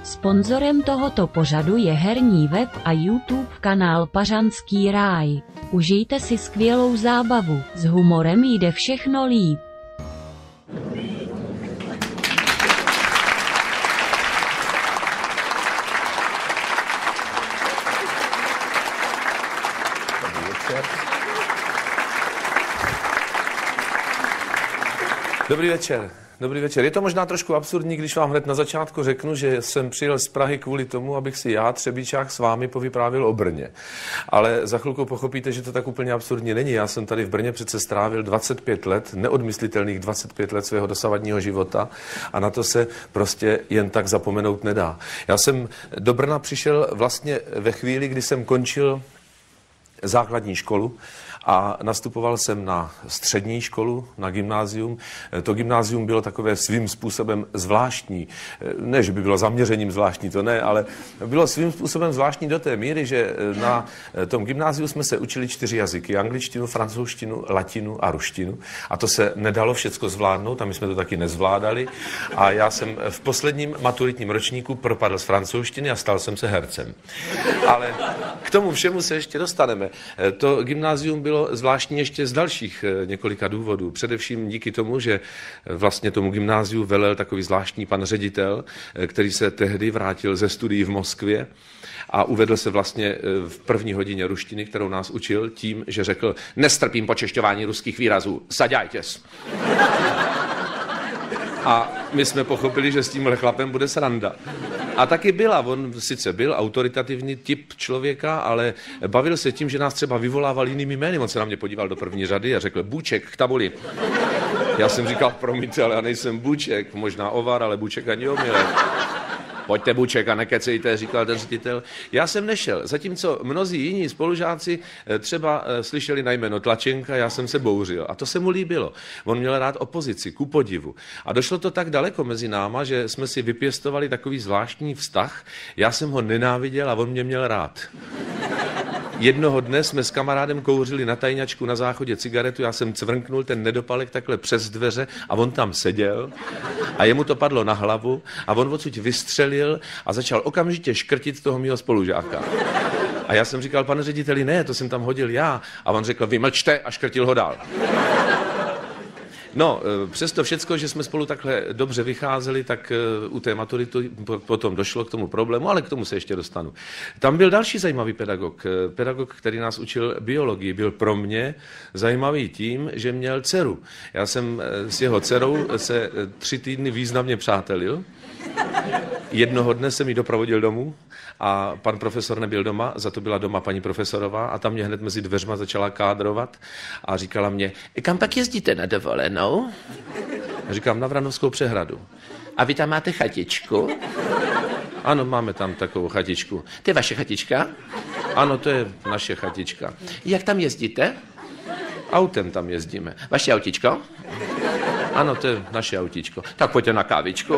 Sponzorem tohoto pořadu je herní web a YouTube kanál Pařanský ráj. Užijte si skvělou zábavu, s humorem jde všechno líp. Dobrý večer. Dobrý večer. Je to možná trošku absurdní, když vám hned na začátku řeknu, že jsem přijel z Prahy kvůli tomu, abych si já, Třebíčák, s vámi povyprávěl o Brně. Ale za chvilku pochopíte, že to tak úplně absurdní není. Já jsem tady v Brně přece strávil 25 let, neodmyslitelných 25 let svého dosavadního života a na to se prostě jen tak zapomenout nedá. Já jsem do Brna přišel vlastně ve chvíli, kdy jsem končil základní školu a nastupoval jsem na střední školu, na gymnázium. To gymnázium bylo takové svým způsobem zvláštní. Ne, že by bylo zaměřením zvláštní, to ne, ale bylo svým způsobem zvláštní do té míry, že na tom gymnáziu jsme se učili 4 jazyky. Angličtinu, francouzštinu, latinu a ruštinu. A to se nedalo všecko zvládnout a my jsme to taky nezvládali. A já jsem v posledním maturitním ročníku propadl z francouzštiny a stal jsem se hercem. Ale k tomu všemu se ještě dostaneme. To gymnázium bylo zvláštní ještě z dalších několika důvodů. Především díky tomu, že vlastně tomu gymnáziu velel takový zvláštní pan ředitel, který se tehdy vrátil ze studií v Moskvě a uvedl se vlastně v první hodině ruštiny, kterou nás učil, tím, že řekl: nestrpím počešťování ruských výrazů, saďajtěs. A my jsme pochopili, že s tímhle chlapem bude sranda. A taky byla. On sice byl autoritativní typ člověka, ale bavil se tím, že nás třeba vyvolával jinými jmény. On se na mě podíval do první řady a řekl: Bůček k tabuli. Já jsem říkal: promiňte, ale já nejsem Bůček, možná Ovar, ale Bůček ani omylem. Pojďte, Bůček, a nekecejte, říkal ten ředitel. Já jsem nešel, zatímco mnozí jiní spolužáci třeba slyšeli na jméno Tlačenka, já jsem se bouřil. A to se mu líbilo. On měl rád opozici, ku podivu. A došlo to tak daleko mezi náma, že jsme si vypěstovali takový zvláštní vztah. Já jsem ho nenáviděl a on mě měl rád. Jednoho dne jsme s kamarádem kouřili na tajňačku na záchodě cigaretu, já jsem cvrnknul ten nedopalek takhle přes dveře a on tam seděl a jemu to padlo na hlavu a on odsud vystřelil a začal okamžitě škrtit toho mýho spolužáka. A já jsem říkal: pane řediteli, ne, to jsem tam hodil já. A on řekl: vy mlčte, a škrtil ho dál. No, přesto všecko, že jsme spolu takhle dobře vycházeli, tak u té maturity potom došlo k tomu problému, ale k tomu se ještě dostanu. Tam byl další zajímavý pedagog, který nás učil biologii. Byl pro mě zajímavý tím, že měl dceru. Já jsem s jeho dcerou se 3 týdny významně přátelil. Jednoho dne jsem ji doprovodil domů a pan profesor nebyl doma, za to byla doma paní profesorová a tam mě hned mezi dveřma začala kádrovat a říkala mě: kam pak jezdíte na dovolenou? A říkám: na Vranovskou přehradu. A vy tam máte chatičku? Ano, máme tam takovou chatičku. To je vaše chatička? Ano, to je naše chatička. Jak tam jezdíte? Autem tam jezdíme. Vaše autičko? Ano, to je naše autičko. Tak pojďte na kávičku.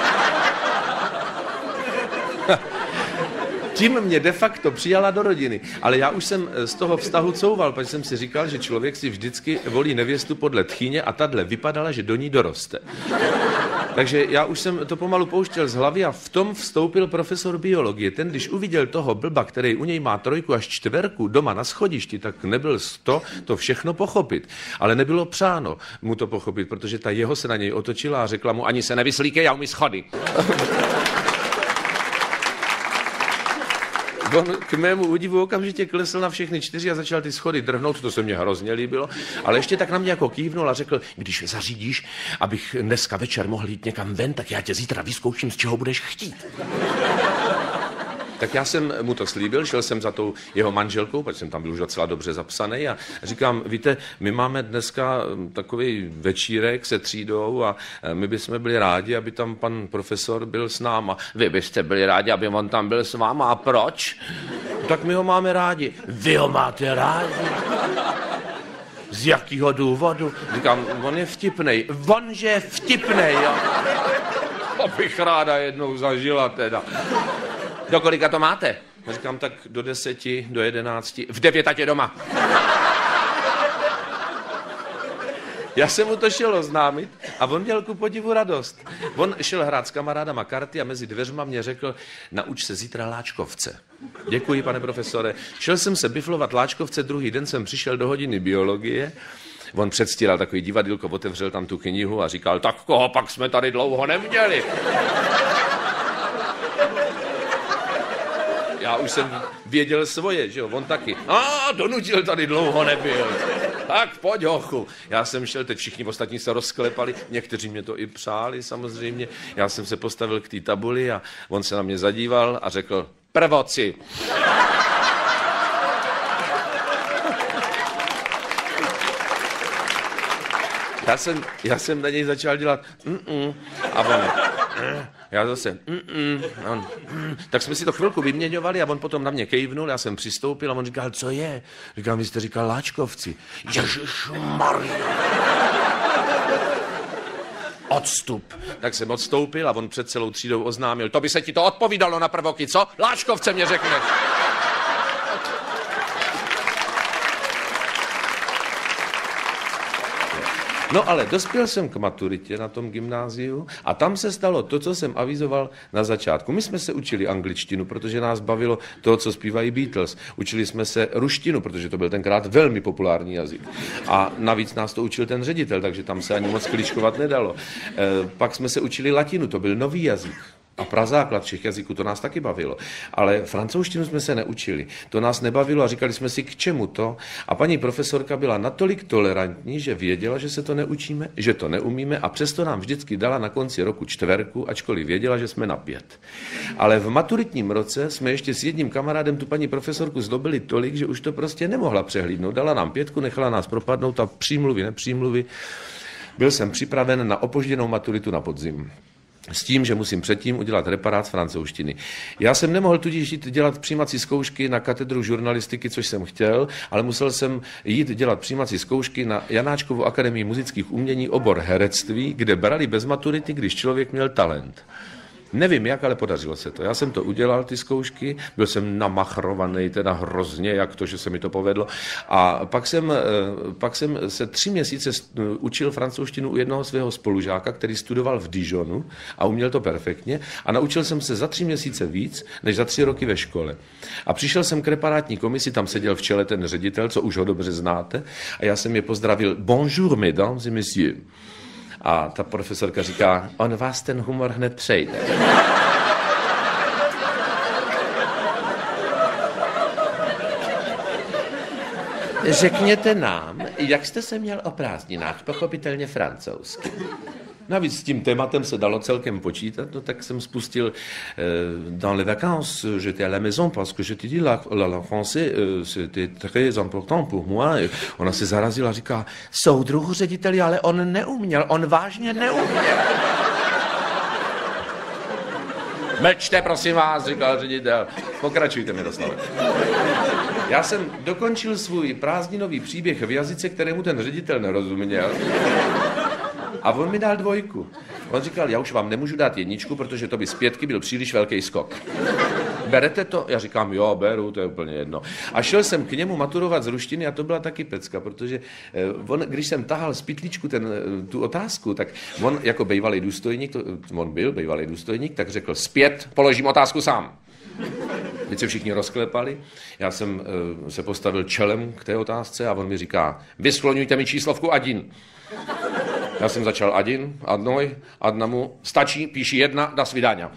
Tím mě de facto přijala do rodiny. Ale já už jsem z toho vztahu couval, protože jsem si říkal, že člověk si vždycky volí nevěstu podle tchyně a tahle vypadala, že do ní doroste. Takže já už jsem to pomalu pouštěl z hlavy a v tom vstoupil profesor biologie. Ten, když uviděl toho blba, který u něj má 3 až 4 doma na schodišti, tak nebyl to všechno pochopit. Ale nebylo přáno mu to pochopit, protože ta jeho se na něj otočila a řekla mu: ani se nevyslíkej, já umí schody. On k mému údivu okamžitě klesl na všechny 4 a začal ty schody drhnout, to se mně hrozně líbilo, ale ještě tak na mě jako kývnul a řekl: když zařídíš, abych dneska večer mohl jít někam ven, tak já tě zítra vyzkouším, z čeho budeš chtít. Tak já jsem mu to slíbil, šel jsem za tou jeho manželkou, protože jsem tam byl už docela dobře zapsaný a říkám: víte, my máme dneska takový večírek se třídou a my bychom byli rádi, aby tam pan profesor byl s náma. Vy byste byli rádi, aby on tam byl s váma, a proč? Tak my ho máme rádi. Vy ho máte rádi? Z jakého důvodu? Říkám: on je vtipnej. On, že je vtipnej, jo? To bych ráda jednou zažila teda. Do kolika to máte? Říkám: tak do 10, do 11, v 9 ať je doma. Já jsem mu to šel oznámit a on měl ku podivu radost. On šel hrát s kamarádama karty a mezi dveřma mě řekl, nauč se zítra láčkovce. Děkuji, pane profesore. Šel jsem se biflovat láčkovce, druhý den jsem přišel do hodiny biologie. On předstíral takový divadýlko, otevřel tam tu knihu a říkal, tak koho pak jsme tady dlouho neměli. Já už jsem věděl svoje, že jo, on taky. Donutil, tady dlouho nebyl. Tak pojď, hochu. Já jsem šel, teď všichni ostatní se rozklepali, někteří mě to i přáli samozřejmě. Já jsem se postavil k té tabuli a on se na mě zadíval a řekl, prvoci. Já jsem na něj začal dělat a on já zase tak jsme si to chvilku vyměňovali a on potom na mě kejvnul, já jsem přistoupil a on říkal, co je? Říkal, vy jste říkal láčkovci. Ježišmarja. Odstup. Tak jsem odstoupil a on před celou třídou oznámil, to by se ti to odpovídalo na prvoky, co? Láčkovce mě řekneš. No ale dospěl jsem k maturitě na tom gymnáziu a tam se stalo to, co jsem avizoval na začátku. My jsme se učili angličtinu, protože nás bavilo to, co zpívají Beatles. Učili jsme se ruštinu, protože to byl tenkrát velmi populární jazyk. A navíc nás to učil ten ředitel, takže tam se ani moc kličkovat nedalo. Pak jsme se učili latinu, to byl nový jazyk. A prazáklad všech jazyků, to nás taky bavilo. Ale francouzštinu jsme se neučili. To nás nebavilo a říkali jsme si, k čemu to. A paní profesorka byla natolik tolerantní, že věděla, že se to neučíme, že to neumíme a přesto nám vždycky dala na konci roku 4, ačkoliv věděla, že jsme na 5. Ale v maturitním roce jsme ještě s jedním kamarádem tu paní profesorku zdobili tolik, že už to prostě nemohla přehlídnout. Dala nám 5, nechala nás propadnout a přímluvy, nepřímluvy. Byl jsem připraven na opožděnou maturitu na podzim. S tím, že musím předtím udělat reparát z francouzštiny. Já jsem nemohl tudíž jít dělat přijímací zkoušky na katedru žurnalistiky, což jsem chtěl, ale musel jsem jít dělat přijímací zkoušky na Janáčkovu akademii muzických umění, obor herectví, kde brali bez maturity, když člověk měl talent. Nevím jak, ale podařilo se to. Já jsem to udělal, ty zkoušky, byl jsem namachrovaný, teda hrozně, jak to, že se mi to povedlo. A pak jsem se 3 měsíce učil francouzštinu u jednoho svého spolužáka, který studoval v Dijonu a uměl to perfektně. A naučil jsem se za 3 měsíce víc, než za 3 roky ve škole. A přišel jsem k reparátní komisi, tam seděl v čele ten ředitel, co už ho dobře znáte. A já jsem je pozdravil, bonjour, mesdames et messieurs. A ta profesorka říká, on vás ten humor hned přejde. Řekněte nám, jak jste se měl o prázdninách, pochopitelně francouzsky. Navíc s tím tématem se dalo celkem počítat, no tak jsem spustil dans les vacances, j'étais à la maison parce que je t'ai dit, la français, c'était très important pour moi. Ona se zarazila a říká, soudruhu řediteli, ale on neuměl, on vážně neuměl. Mlčte, prosím vás, říkal ředitel. Pokračujte, Miroslave. Já jsem dokončil svůj prázdninový příběh v jazyce, kterému ten ředitel nerozuměl. A on mi dal 2. On říkal, já už vám nemůžu dát 1, protože to by z 5 byl příliš velký skok. Berete to? Já říkám, jo, beru, to je úplně jedno. A šel jsem k němu maturovat z ruštiny a to byla taky pecka, protože on, když jsem tahal z pytlíčku tu otázku, tak on jako bývalý důstojník, on byl bývalý důstojník, tak řekl, zpět položím otázku sám. Teď se všichni rozklepali, já jsem se postavil čelem k té otázce a on mi říká, vyskloňujte mi číslovku Adin. Já jsem začal Adin, Adnoj, Adnamu, stačí, píši 1, da svidania.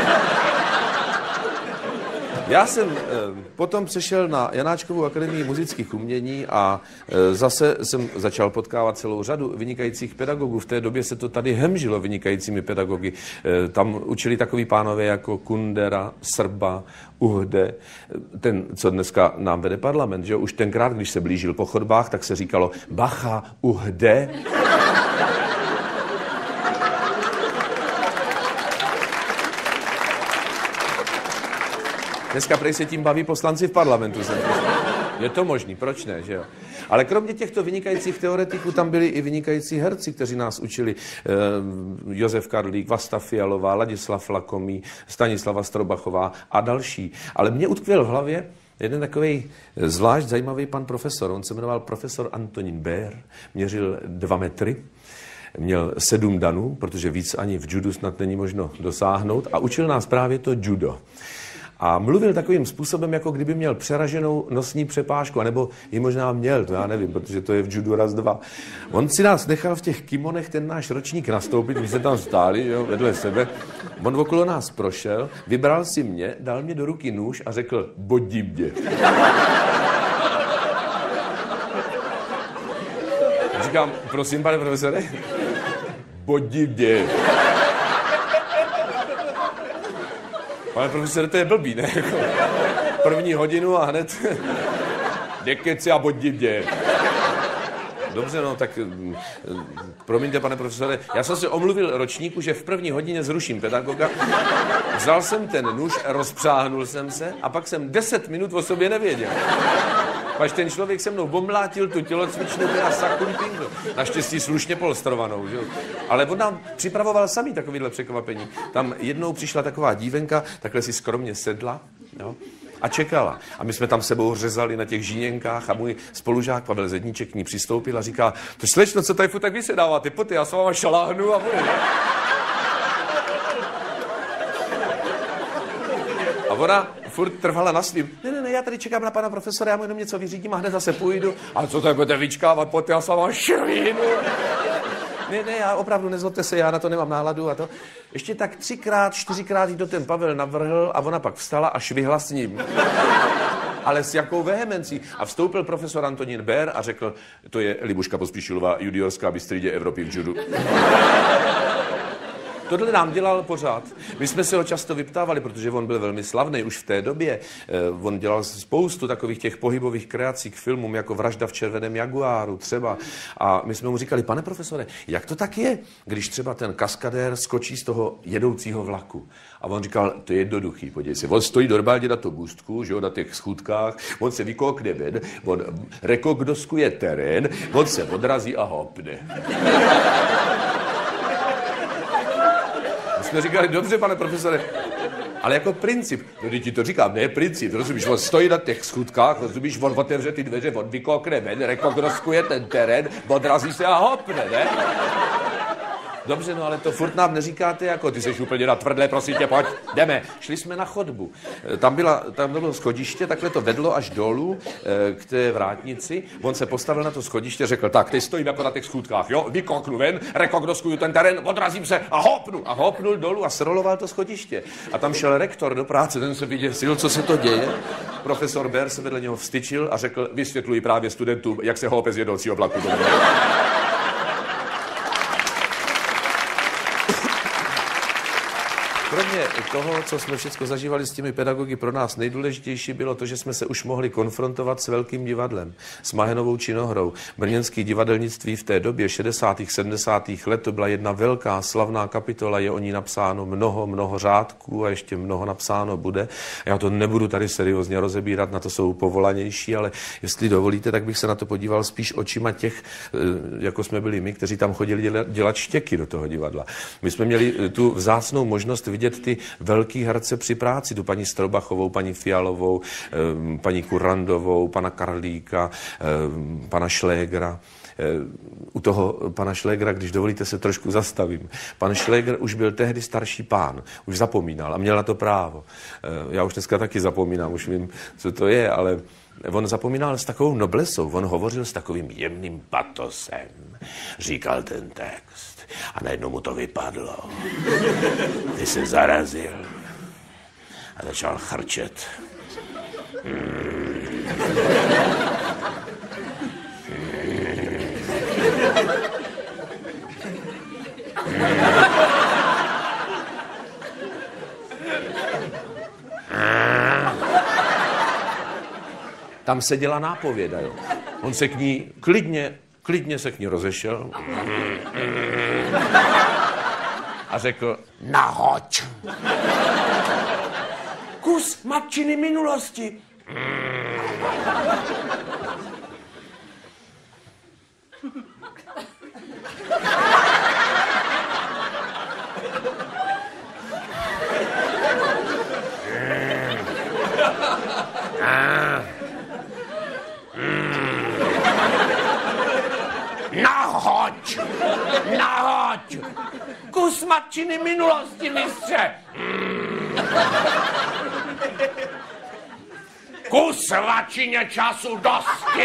Já jsem potom přešel na Janáčkovu akademii muzických umění a zase jsem začal potkávat celou řadu vynikajících pedagogů. V té době se to tady hemžilo vynikajícími pedagogy. Tam učili takový pánové jako Kundera, Srba, Uhde, ten, co dneska nám vede parlament. Že? Už tenkrát, když se blížil po chodbách, tak se říkalo Bacha, Uhde. Dneska prej se tím baví poslanci v parlamentu. Je to možný, proč ne, že jo? Ale kromě těchto vynikajících teoretiků tam byli i vynikající herci, kteří nás učili. Josef Karlík, Vlasta Fialová, Ladislav Lakomý, Stanislava Strobachová a další. Ale mě utkvěl v hlavě jeden takový zvlášť zajímavý pan profesor, on se jmenoval profesor Antonín Bér, měřil 2 metry, měl 7 danů, protože víc ani v judu snad není možno dosáhnout a učil nás právě to judo. A mluvil takovým způsobem, jako kdyby měl přeraženou nosní přepážku, anebo ji možná měl, to já nevím, protože to je v judu raz, 2. On si nás nechal v těch kimonech ten náš ročník nastoupit, my jsme tam stáli, jo, vedle sebe. On okolo nás prošel, vybral si mě, dal mě do ruky nůž a řekl, bodí mě. Říkám, prosím, pane profesore, bodí mě. Pane profesore, to je blbý, ne? První hodinu a hned nekeci a bodí mě. Dobře, no, tak promiňte, pane profesore, já jsem se omluvil ročníku, že v první hodině zruším pedagoga. Vzal jsem ten nůž, rozpřáhnul jsem se a pak jsem 10 minut o sobě nevěděl. Pač ten člověk se mnou omlátil tu tělocvičnu, teda sakuň pingl. Naštěstí slušně polstrovanou, že? Ale on nám připravoval samý takovýhle překvapení. Tam jednou přišla taková dívenka, takhle si skromně sedla, jo? A čekala. A my jsme tam sebou řezali na těch žíněnkách a můj spolužák Pavel Zedníček k ní přistoupil a říká, to slečno, co tady furt tak vysedáváte, pojďte, já s váma šaláhnu a bude. A ona furt trvala na svým. Ne, já tady čekám na pana profesora, já mu jenom něco vyřídím a hned zase půjdu. A co tak budete vyčkávat, pojďte, já s váma šaláhnu. Ne, já opravdu, nezlobte se, já na to nemám náladu a to. Ještě tak 3krát, 4krát jí to ten Pavel navrhl a ona pak vstala a švihla s ním. Ale s jakou vehemencí. A vstoupil profesor Antonín Bér a řekl, to je Libuška Pospíšilová, juniorská mistryně Evropy v judu. Tohle nám dělal pořád. My jsme se ho často vyptávali, protože on byl velmi slavný už v té době. On dělal spoustu takových těch pohybových kreací k filmům, jako Vražda v červeném jaguáru třeba. A my jsme mu říkali, pane profesore, jak to tak je, když třeba ten kaskadér skočí z toho jedoucího vlaku? A on říkal, to je jednoduchý, podívej se. On stojí normálně na tom můstku, že jo, na těch schůdkách, on se vykokne ven, on rekognoskuje terén, on se odrazí a hopne. Jsme říkali, dobře, pane profesore, ale jako princip, no když ti to říkám, ne princip, rozumíš, on stojí na těch schůdkách, rozumíš, on otevře ty dveře, on vykokne ven, rekognoskuje ten terén, odrazí se a hopne, ne? Dobře, no ale to furt nám neříkáte, jako ty jsi úplně na tvrdlé, prosím tě, pojď, jdeme. Šli jsme na chodbu. Tam bylo schodiště, takhle to vedlo až dolů k té vrátnici. On se postavil na to schodiště, řekl, tak, teď stojím jako na těch schůdkách, jo, vykoknu ven, rekognoskuju ten terén, odrazím se a hopnu. A hopnul dolů a sroloval to schodiště. A tam šel rektor do práce, ten se vyděsil, co se to děje. Profesor Bér se vedle něho vstyčil a řekl, vysvětluji právě studentům, jak se hope z jedoucího vlaku. Kromě toho, co jsme všechno zažívali s těmi pedagogy, pro nás nejdůležitější bylo to, že jsme se už mohli konfrontovat s velkým divadlem, s Mahenovou činohrou. Brněnské divadelnictví v té době 60. 70. let, to byla jedna velká slavná kapitola, je o ní napsáno mnoho řádků a ještě mnoho napsáno bude. Já to nebudu tady seriózně rozebírat, na to jsou povolanější, ale jestli dovolíte, tak bych se na to podíval spíš očima těch, jako jsme byli my, kteří tam chodili dělat štěky do toho divadla. My jsme měli tu vzácnou možnost vidět ty velký herce při práci, tu paní Strobachovou, paní Fialovou, paní Kurandovou, pana Karlíka, pana Šlégra. U toho pana Šlégra, když dovolíte, se trošku zastavím. Pan Šlégr už byl tehdy starší pán, už zapomínal a měl na to právo. Já už dneska taky zapomínám, už vím, co to je, ale on zapomínal s takovou noblesou, on hovořil s takovým jemným patosem, říkal ten text a najednou mu to vypadlo. Ty se zarazil a začal chrčet. Tam seděla nápověda, jo. On se k ní klidně se k ní rozešel a řekl, nahoď. Kus matčiny minulosti. matčiny minulosti, mistře. Ku svačině času dosti.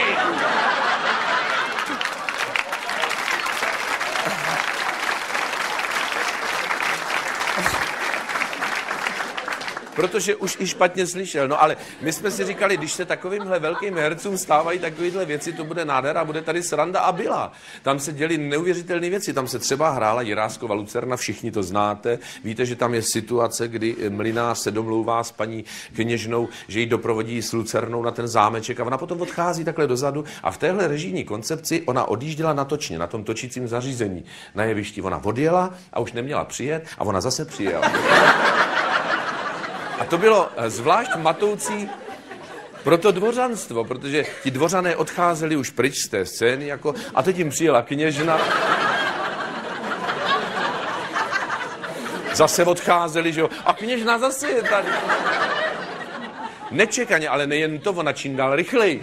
Protože už i špatně slyšel. No ale my jsme si říkali, když se takovýmhle velkým hercům stávají takovýhle věci, to bude nádhera, bude tady sranda a byla. Tam se děly neuvěřitelné věci. Tam se třeba hrála Jiráskova Lucerna, všichni to znáte. Víte, že tam je situace, kdy mlynář se domlouvá s paní kněžnou, že ji doprovodí s Lucernou na ten zámeček a ona potom odchází takhle dozadu a v téhle režijní koncepci ona odjížděla na točně, na tom točícím zařízení. Na jevišti ona odjela a už neměla přijet a ona zase přijela. A to bylo zvlášť matoucí pro to dvořanstvo, protože ti dvořané odcházeli už pryč z té scény, jako, a teď jim přijela kněžna. Zase odcházeli, že jo, a kněžna zase je tady. Nečekaně, ale nejen to, ona čím dál rychleji.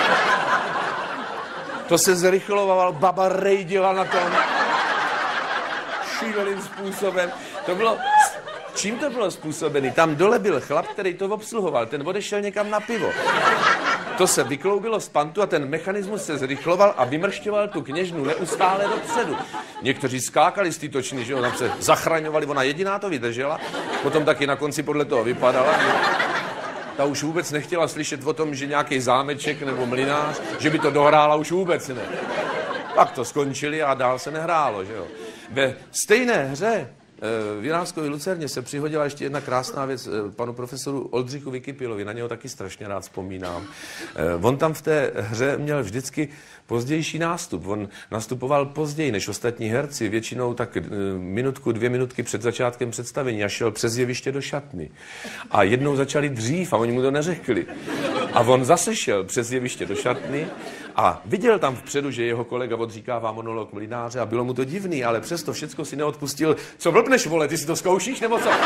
To se zrychloval, baba rejdila na tom šíleným způsobem. To bylo... Čím to bylo způsobený? Tam dole byl chlap, který to obsluhoval, ten odešel někam na pivo. To se vykloubilo z pantu a ten mechanismus se zrychloval a vymršťoval tu kněžnu neustále dopředu. Někteří skákali z té točny, že jo, tam se zachraňovali, ona jediná to vydržela, potom taky na konci podle toho vypadala. Ta už vůbec nechtěla slyšet o tom, že nějaký zámeček nebo mlynář, že by to dohrála už vůbec ne. Tak to skončili a dál se nehrálo, že jo. Ve stejné hře v Jiráskově Lucerně se přihodila ještě jedna krásná věc panu profesoru Oldřichu Vykypilovi, na něho taky strašně rád vzpomínám. On tam v té hře měl vždycky pozdější nástup. On nastupoval později než ostatní herci, většinou tak minutku, 2 minutky před začátkem představení a šel přes jeviště do šatny. A jednou začali dřív a oni mu to neřekli. A on zase šel přes jeviště do šatny a viděl tam vpředu, že jeho kolega odříkává monolog mlynáře a bylo mu to divný, ale přesto všecko si neodpustil. Co blbneš, vole, ty si to zkoušíš, nebo co?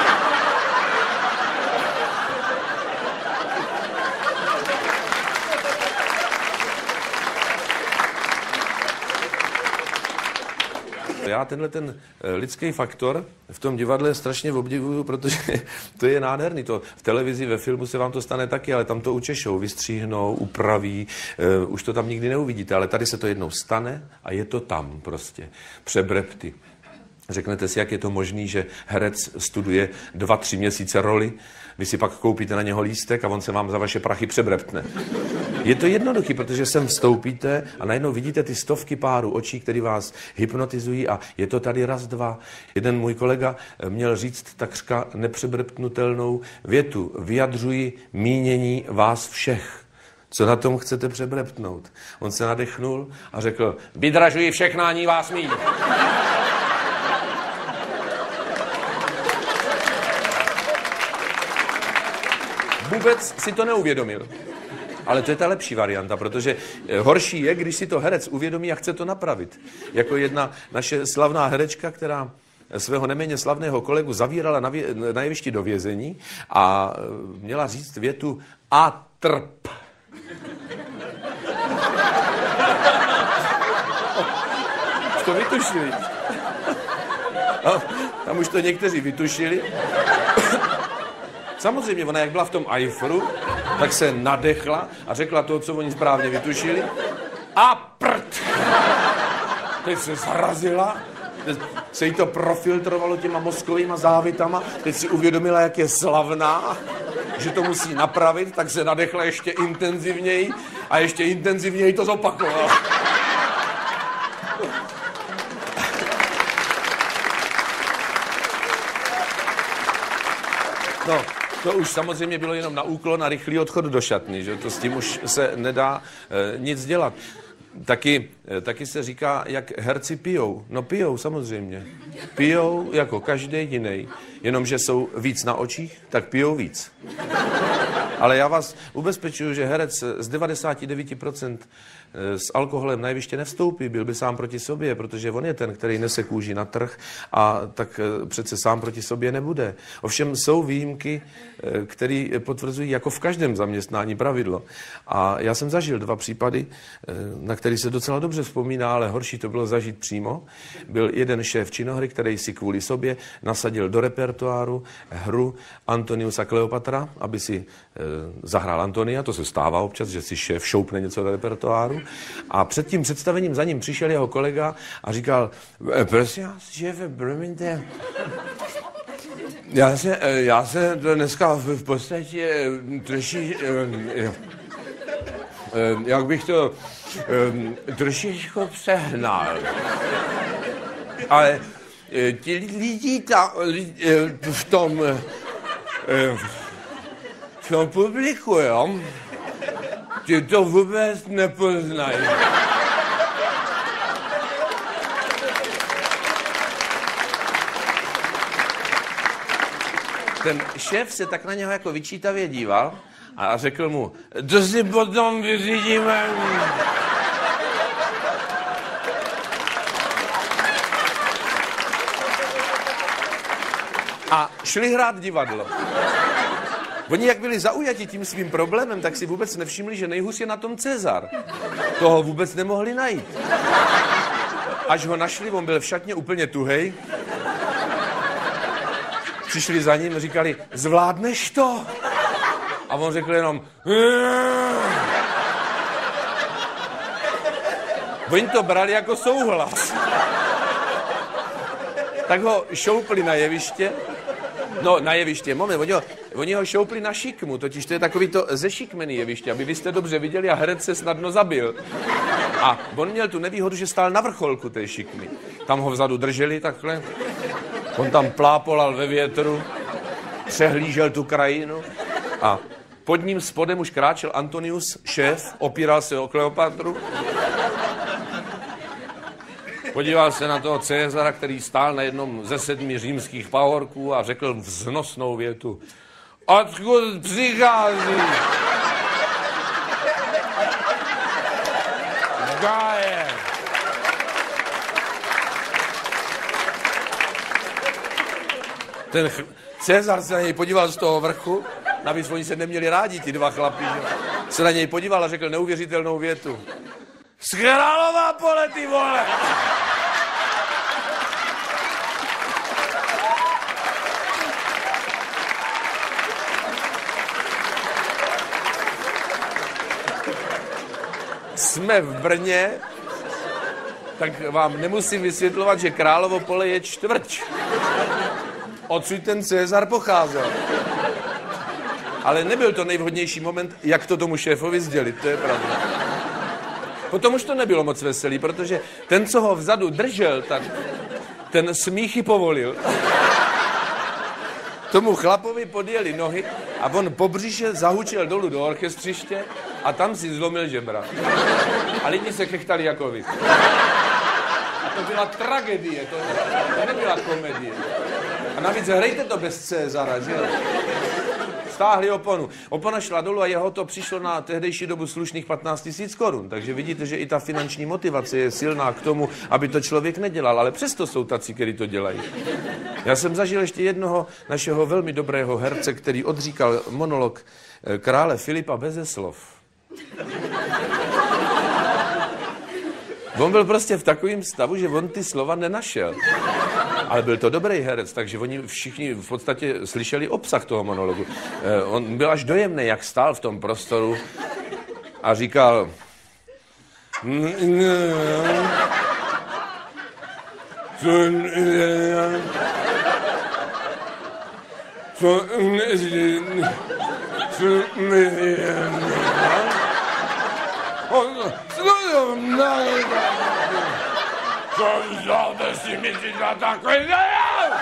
Já tenhle ten lidský faktor v tom divadle strašně obdivuju, protože to je nádherný. To v televizi, ve filmu se vám to stane taky, ale tam to učešou, vystříhnou, upraví, už to tam nikdy neuvidíte, ale tady se to jednou stane a je to tam prostě, přebrepty. Řeknete si, jak je to možný, že herec studuje 2-3 měsíce roli, vy si pak koupíte na něho lístek a on se vám za vaše prachy přebreptne. Je to jednoduchý, protože sem vstoupíte a najednou vidíte ty stovky párů očí, které vás hypnotizují a je to tady raz, dva. Jeden můj kolega měl říct takřka nepřebreptnutelnou větu. Vyjadřuji mínění vás všech. Co na tom chcete přebreptnout? On se nadechnul a řekl, vydražuji všechna, ani vás míň. Vůbec si to neuvědomil. Ale to je ta lepší varianta, protože horší je, když si to herec uvědomí a chce to napravit. Jako jedna naše slavná herečka, která svého neméně slavného kolegu zavírala na jevišti do vězení a měla říct větu a trp. Už to vytušili. Tam už to někteří vytušili. Samozřejmě, ona jak byla v tom ajfru, tak se nadechla a řekla to, co oni správně vytušili. A prd! Teď se zarazila, teď se jí to profiltrovalo těma mozkovýma závitama, teď si uvědomila, jak je slavná, že to musí napravit, tak se nadechla ještě intenzivněji a ještě intenzivněji to zopakovala. No, to už samozřejmě bylo jenom na úklon a rychlý odchod do šatny, že to s tím už se nedá nic dělat. Taky se říká, jak herci pijou. No pijou samozřejmě. Pijou jako každý jiný. Jenomže jsou víc na očích, tak pijou víc. Ale já vás ubezpečuju, že herec z 99% s alkoholem na jeviště nevstoupí, byl by sám proti sobě, protože on je ten, který nese kůži na trh a tak přece sám proti sobě nebude. Ovšem jsou výjimky, které potvrzují jako v každém zaměstnání pravidlo. A já jsem zažil 2 případy, na který se docela dobře vzpomíná, ale horší to bylo zažít přímo. Byl jeden šéf činohry, který si kvůli sobě nasadil do repertoáru hru Antonius a Kleopatra, aby si zahrál Antonia, to se stává občas, že si šéf šoupne něco do repertoáru. A před tím představením za ním přišel jeho kolega a říkal, prosím vás, šéfe, promiňte, já se dneska v podstatě jak bych to trošičku přehnal. Ale ti lidi v tom publiku, jo, ti to vůbec nepoznají. Ten šéf se tak na něho jako vyčítavě díval a řekl mu, to si potom vyřídíme. A šli hrát divadlo. Oni jak byli zaujati tím svým problémem, tak si vůbec nevšimli, že nejhůř je na tom Cezar. Toho vůbec nemohli najít. Až ho našli, on byl v šatně úplně tuhej. Přišli za ním a říkali, zvládneš to? A on řekl jenom, oni to brali jako souhlas. Tak ho šoupli na jeviště. No, na jeviště, moment, oni ho šoupli na šikmu, totiž to je takový to zešikmený jeviště, aby vy jste dobře viděli a herec se snadno zabil. A on měl tu nevýhodu, že stál na vrcholku té šikmy. Tam ho vzadu drželi takhle, on tam plápolal ve větru, přehlížel tu krajinu a pod ním spodem už kráčel Antonius, šéf, opíral se o Kleopatru. Podíval se na toho Cezara, který stál na jednom ze 7 římských pahorků a řekl vznosnou větu. Odkud přichází? Gáje. Ten Cezar se na něj podíval z toho vrchu, navíc oni se neměli rádi, ti 2 chlapi, že? Se na něj podíval a řekl neuvěřitelnou větu. Z Králova pole, ty vole! Jsme v Brně, tak vám nemusím vysvětlovat, že Královo pole je čtvrť. Odsud ten Cezar pocházel. Ale nebyl to nejvhodnější moment, jak to tomu šéfovi sdělit, to je pravda. Potom už to nebylo moc veselý, protože ten, co ho vzadu držel, tak ten smíchy povolil. Tomu chlapovi podjeli nohy a on po břiše zahučil dolů do orchestřiště a tam si zlomil žebra. A lidi se chechtali jako vy. A to byla tragédie, to nebyla komedie. A navíc hrajte to bez Cezara, že? Stáhli oponu. Opona šla dolů a jeho to přišlo na tehdejší dobu slušných 15 000 korun. Takže vidíte, že i ta finanční motivace je silná k tomu, aby to člověk nedělal. Ale přesto jsou tací, kteří to dělají. Já jsem zažil ještě jednoho našeho velmi dobrého herce, který odříkal monolog krále Filipa beze slov. On byl prostě v takovém stavu, že on ty slova nenašel. Ale byl to dobrý herec, takže oni všichni v podstatě slyšeli obsah toho monologu. On byl až dojemný, jak stál v tom prostoru a říkal... Co si myslíš na takový děl?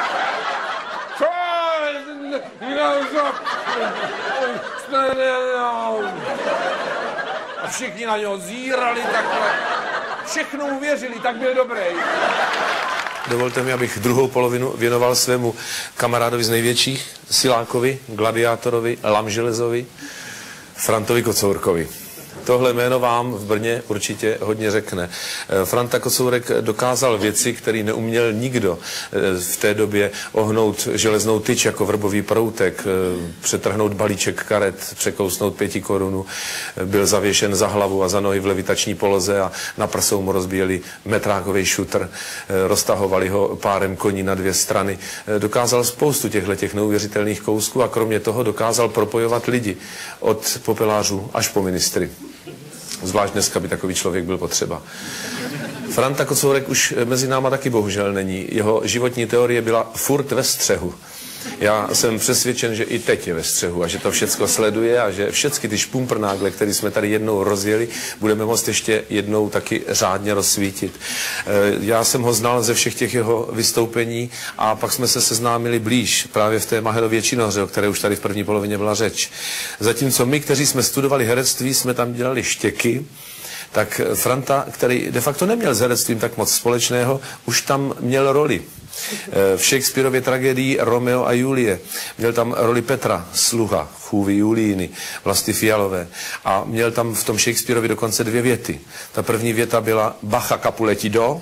A všichni na něho zírali takhle. Všechno uvěřili, tak byl dobrý. dovolte mi, abych druhou polovinu věnoval svému kamarádovi z největších, silákovi, gladiátorovi, lamželezovi, Frantovi Kocourkovi. Tohle jméno vám v Brně určitě hodně řekne. Franta Kocourek dokázal věci, které neuměl nikdo v té době: ohnout železnou tyč jako vrbový proutek, přetrhnout balíček karet, překousnout 5 korun, byl zavěšen za hlavu a za nohy v levitační poloze a na prsou mu rozbíjeli metrákový šutr, roztahovali ho párem koní na 2 strany. Dokázal spoustu těch neuvěřitelných kousků a kromě toho dokázal propojovat lidi od popelářů až po ministry. Zvlášť dneska by takový člověk byl potřeba. Franta Kocourek už mezi náma taky bohužel není. Jeho životní teorie byla furt ve střehu. Já jsem přesvědčen, že i teď je ve střehu a že to všecko sleduje a že všechny ty špumprnágle, které jsme tady jednou rozjeli, budeme moct ještě jednou taky řádně rozsvítit. Já jsem ho znal ze všech těch jeho vystoupení a pak jsme se seznámili blíž právě v té Maherově činohře, o které už tady v první polovině byla řeč. Zatímco my, kteří jsme studovali herectví, jsme tam dělali štěky, tak Franta, který de facto neměl s herectvím tak moc společného, už tam měl roli. V Shakespeareově tragédii Romeo a Julie měl tam roli Petra, sluha, chůvy Julíny, Vlasty Fialové. A měl tam v tom Shakespeareovi dokonce 2 věty. Ta první věta byla: bacha, Capuleti do.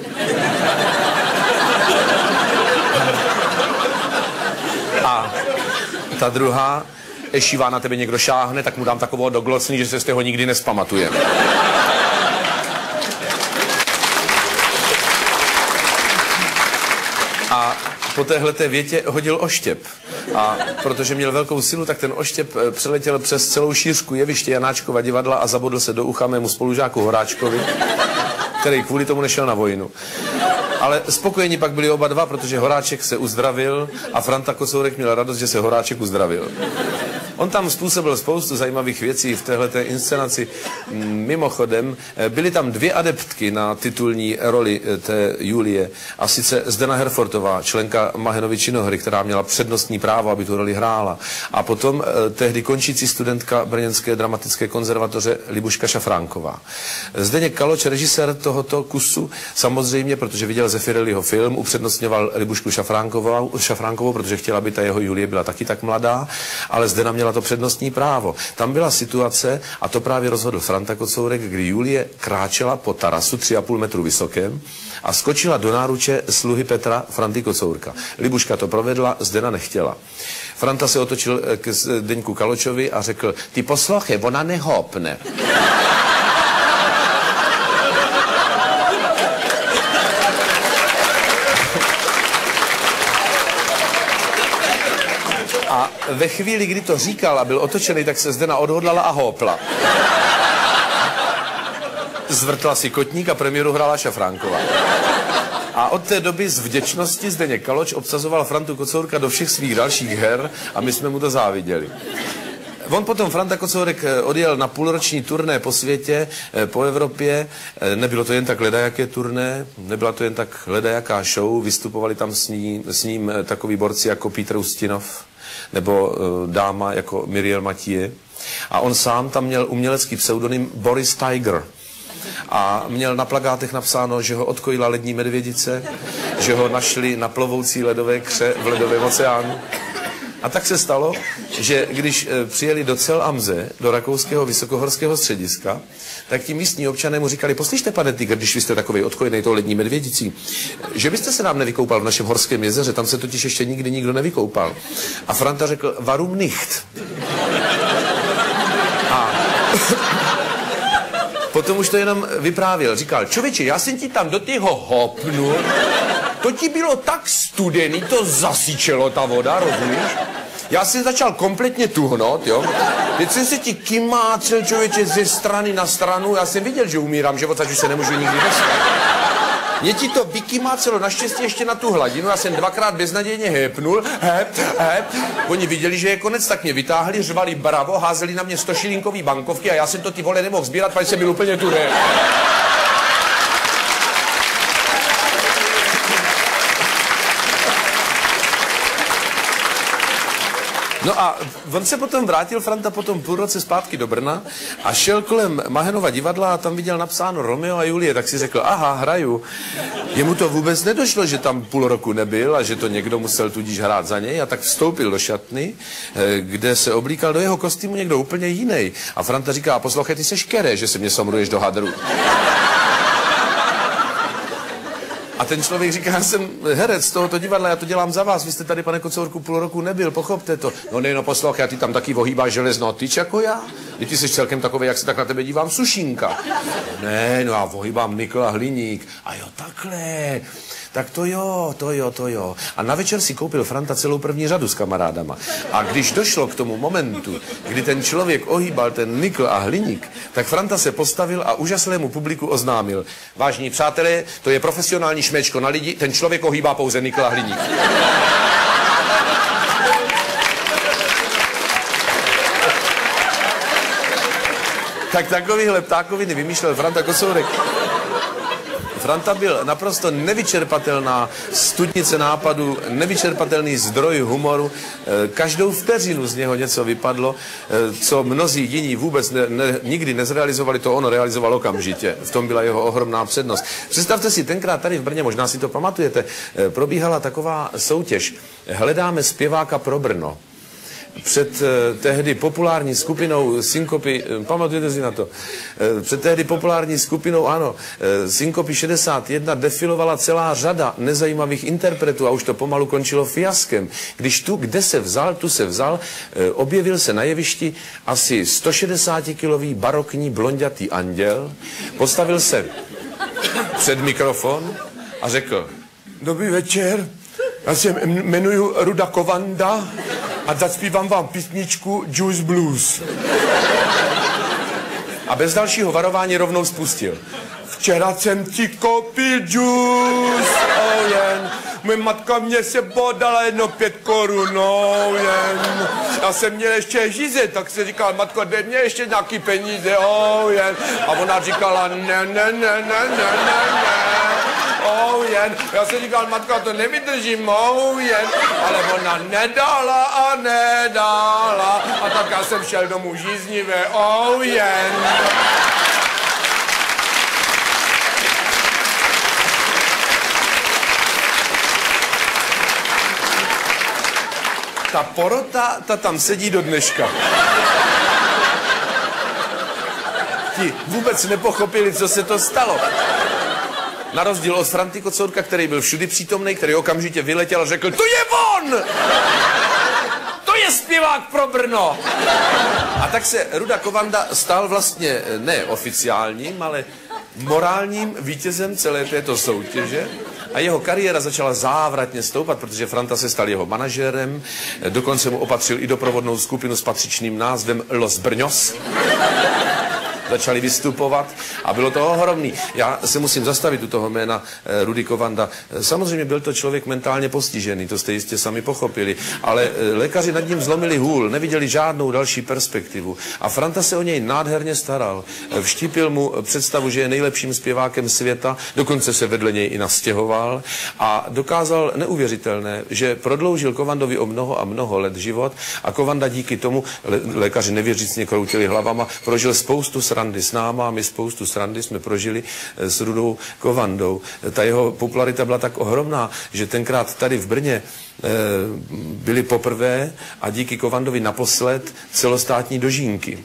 A ta druhá: ešivá na tebe někdo šáhne, tak mu dám takového doglocný, že se z toho nikdy nespamatuje. A po téhleté větě hodil oštěp. A protože měl velkou silu, tak ten oštěp přeletěl přes celou šířku jeviště Janáčkova divadla a zabodl se do ucha mému spolužáku Horáčkovi, který kvůli tomu nešel na vojnu. Ale spokojení pak byli oba dva, protože Horáček se uzdravil a Franta Kocourek měl radost, že se Horáček uzdravil. On tam způsobil spoustu zajímavých věcí v téhleté inscenaci. Mimochodem, byly tam 2 adeptky na titulní roli té Julie, a sice Zdena Herfortová, členka Maherovy činohry, která měla přednostní právo, aby tu roli hrála. A potom tehdy končící studentka Brněnské dramatické konzervatoře Libuška Šafránková. Zdeněk Kaloč, režisér tohoto kusu, samozřejmě, protože viděl Zeffirelliho film, upřednostňoval Libušku Šafránkovou, protože chtěla, aby ta jeho Julie byla taky tak mladá, ale Zdena měla to přednostní právo. Tam byla situace, a to právě rozhodl Franta Kocourek, kdy Julie kráčela po tarasu 3,5 metru vysokém a skočila do náruče sluhy Petra, Franty Kocourka. Libuška to provedla, Zdena nechtěla. Franta se otočil k Zdeňku Kaločovi a řekl: ty poslouchej, ona nehopne. A ve chvíli, kdy to říkal a byl otočený, tak se Zdena odhodlala a hopla. Zvrtla si kotník a premiéru hrála Šafránková. A od té doby z vděčnosti Zdeněk Kaloč obsazoval Frantu Kocourka do všech svých dalších her a my jsme mu to záviděli. On potom, Franta Kocourek, odjel na půlroční turné po světě, po Evropě. Nebylo to jen tak ledajaké turné, nebyla to jen tak ledajaká show. Vystupovali tam s ním takoví borci jako Petr Ustinov nebo dáma jako Muriel Mathieu. A on sám tam měl umělecký pseudonym Boris Tiger. A měl na plakátech napsáno, že ho odkojila lední medvědice, že ho našli na plovoucí ledové kře v ledovém oceánu. A tak se stalo, že když přijeli do Cel Amze, do rakouského vysokohorského střediska, tak ti místní občané mu říkali: poslyšte, pane Tiger, když vy jste takovej odkojenej tou lední medvědicí, že byste se nám nevykoupal v našem horském jezeře, tam se totiž ještě nikdy nikdo nevykoupal. A Franta řekl: warum nicht? A potom už to jenom vyprávěl. Říkal: člověče, já jsem ti tam do těho hopnul, to ti bylo tak studený, to zasyčelo ta voda, rozumíš? Já jsem začal kompletně tuhnout, jo. Teď jsem se ti kymácel, člověče, ze strany na stranu, já jsem viděl, že umírám, že odsaď už se nemůžu nikdy dostat. Mě ti to vykymácelo, naštěstí ještě na tu hladinu, já jsem 2krát beznadějně hépnul, hép. Oni viděli, že je konec, tak mě vytáhli, řvali bravo, házeli na mě 100šilinkový bankovky a já jsem to ty vole nemohl sbírat, protože jsem byl úplně tuhé. No a on se potom vrátil, Franta, potom půl roce zpátky do Brna a šel kolem Mahenova divadla a tam viděl napsáno Romeo a Julie, tak si řekl, aha, hraju. Jemu to vůbec nedošlo, že tam půl roku nebyl a že to někdo musel tudíž hrát za něj, a tak vstoupil do šatny, kde se oblíkal do jeho kostýmu někdo úplně jiný. A Franta říká, poslouchej, ty seš kere, že se mě somruješ do hadru. A ten člověk říká, já jsem herec tohoto divadla, já to dělám za vás, vy jste tady, pane Kocourku, půl roku nebyl, pochopte to. No ne, no poslouchej, ty tam taky ohýbáš železnou tyč jako já? Ty jsi celkem takový, jak se tak na tebe dívám, sušínka. Ne, no já ohýbám nikl a hliník. A jo, takhle. Tak to jo. A na večer si koupil Franta celou první řadu s kamarádama. A když došlo k tomu momentu, kdy ten člověk ohýbal ten nikl a hliník, tak Franta se postavil a úžasnému publiku oznámil. Vážení přátelé, to je profesionální šmečko na lidi, ten člověk ohýbá pouze nikl a hliník. Tak takovýhle ptákoviny vymýšlel Franta Kocourek. Franta byl naprosto nevyčerpatelná studnice nápadu, nevyčerpatelný zdroj humoru. Každou vteřinu z něho něco vypadlo, co mnozí jiní vůbec nikdy nezrealizovali, to ono realizoval okamžitě. V tom byla jeho ohromná přednost. Představte si, tenkrát tady v Brně, možná si to pamatujete, probíhala taková soutěž. Hledáme zpěváka pro Brno. Před tehdy populární skupinou Synkopy, pamatujete si na to? Před tehdy populární skupinou, ano, Synkopy 61 defilovala celá řada nezajímavých interpretů a už to pomalu končilo fiaskem. Když tu, kde se vzal, tu se vzal, objevil se na jevišti asi 160-kilový barokní blonďatý anděl, postavil se před mikrofon a řekl: Dobrý večer, já se jmenuji Ruda Kovanda a zaspívám vám písničku Juice Blues. A bez dalšího varování rovnou spustil. Včera jsem ti koupil juice, oh jen. Moje matka mě se bodala jedno 5 korun, oh jen. Já jsem měl ještě žíze, tak se říkal, matko, dej mě ještě nějaký peníze, oh jen. A ona říkala, ne. Oh jen. Já jsem říkal, matka, to nevydržím, oh jen. Ale ona nedala a nedala. A tak já jsem šel domů žíznivé, oh jen. Ta porota, ta tam sedí do dneška. Ti vůbec nepochopili, co se to stalo. Na rozdíl od Franty Kocourka, který byl všudy přítomný, který okamžitě vyletěl a řekl, to je on! To je zpěvák pro Brno! A tak se Ruda Kovanda stal vlastně ne oficiálním, ale morálním vítězem celé této soutěže. A jeho kariéra začala závratně stoupat, protože Franta se stal jeho manažérem, dokonce mu opatřil i doprovodnou skupinu s patřičným názvem Los Brňos. Začali vystupovat a bylo to ohromný. Já se musím zastavit u toho jména Rudy Kovanda. Samozřejmě byl to člověk mentálně postižený, to jste jistě sami pochopili, ale lékaři nad ním zlomili hůl, neviděli žádnou další perspektivu. A Franta se o něj nádherně staral. Vštípil mu představu, že je nejlepším zpěvákem světa, dokonce se vedle něj i nastěhoval a dokázal neuvěřitelné, že prodloužil Kovandovi o mnoho a mnoho let život a Kovanda díky tomu, lékaři nevěřícně kroutili hlavama, prožil spoustu srandy s náma a my spoustu srandy jsme prožili s Rudou Kovandou. Ta jeho popularita byla tak ohromná, že tenkrát tady v Brně byly poprvé a díky Kovandovi naposled celostátní dožínky.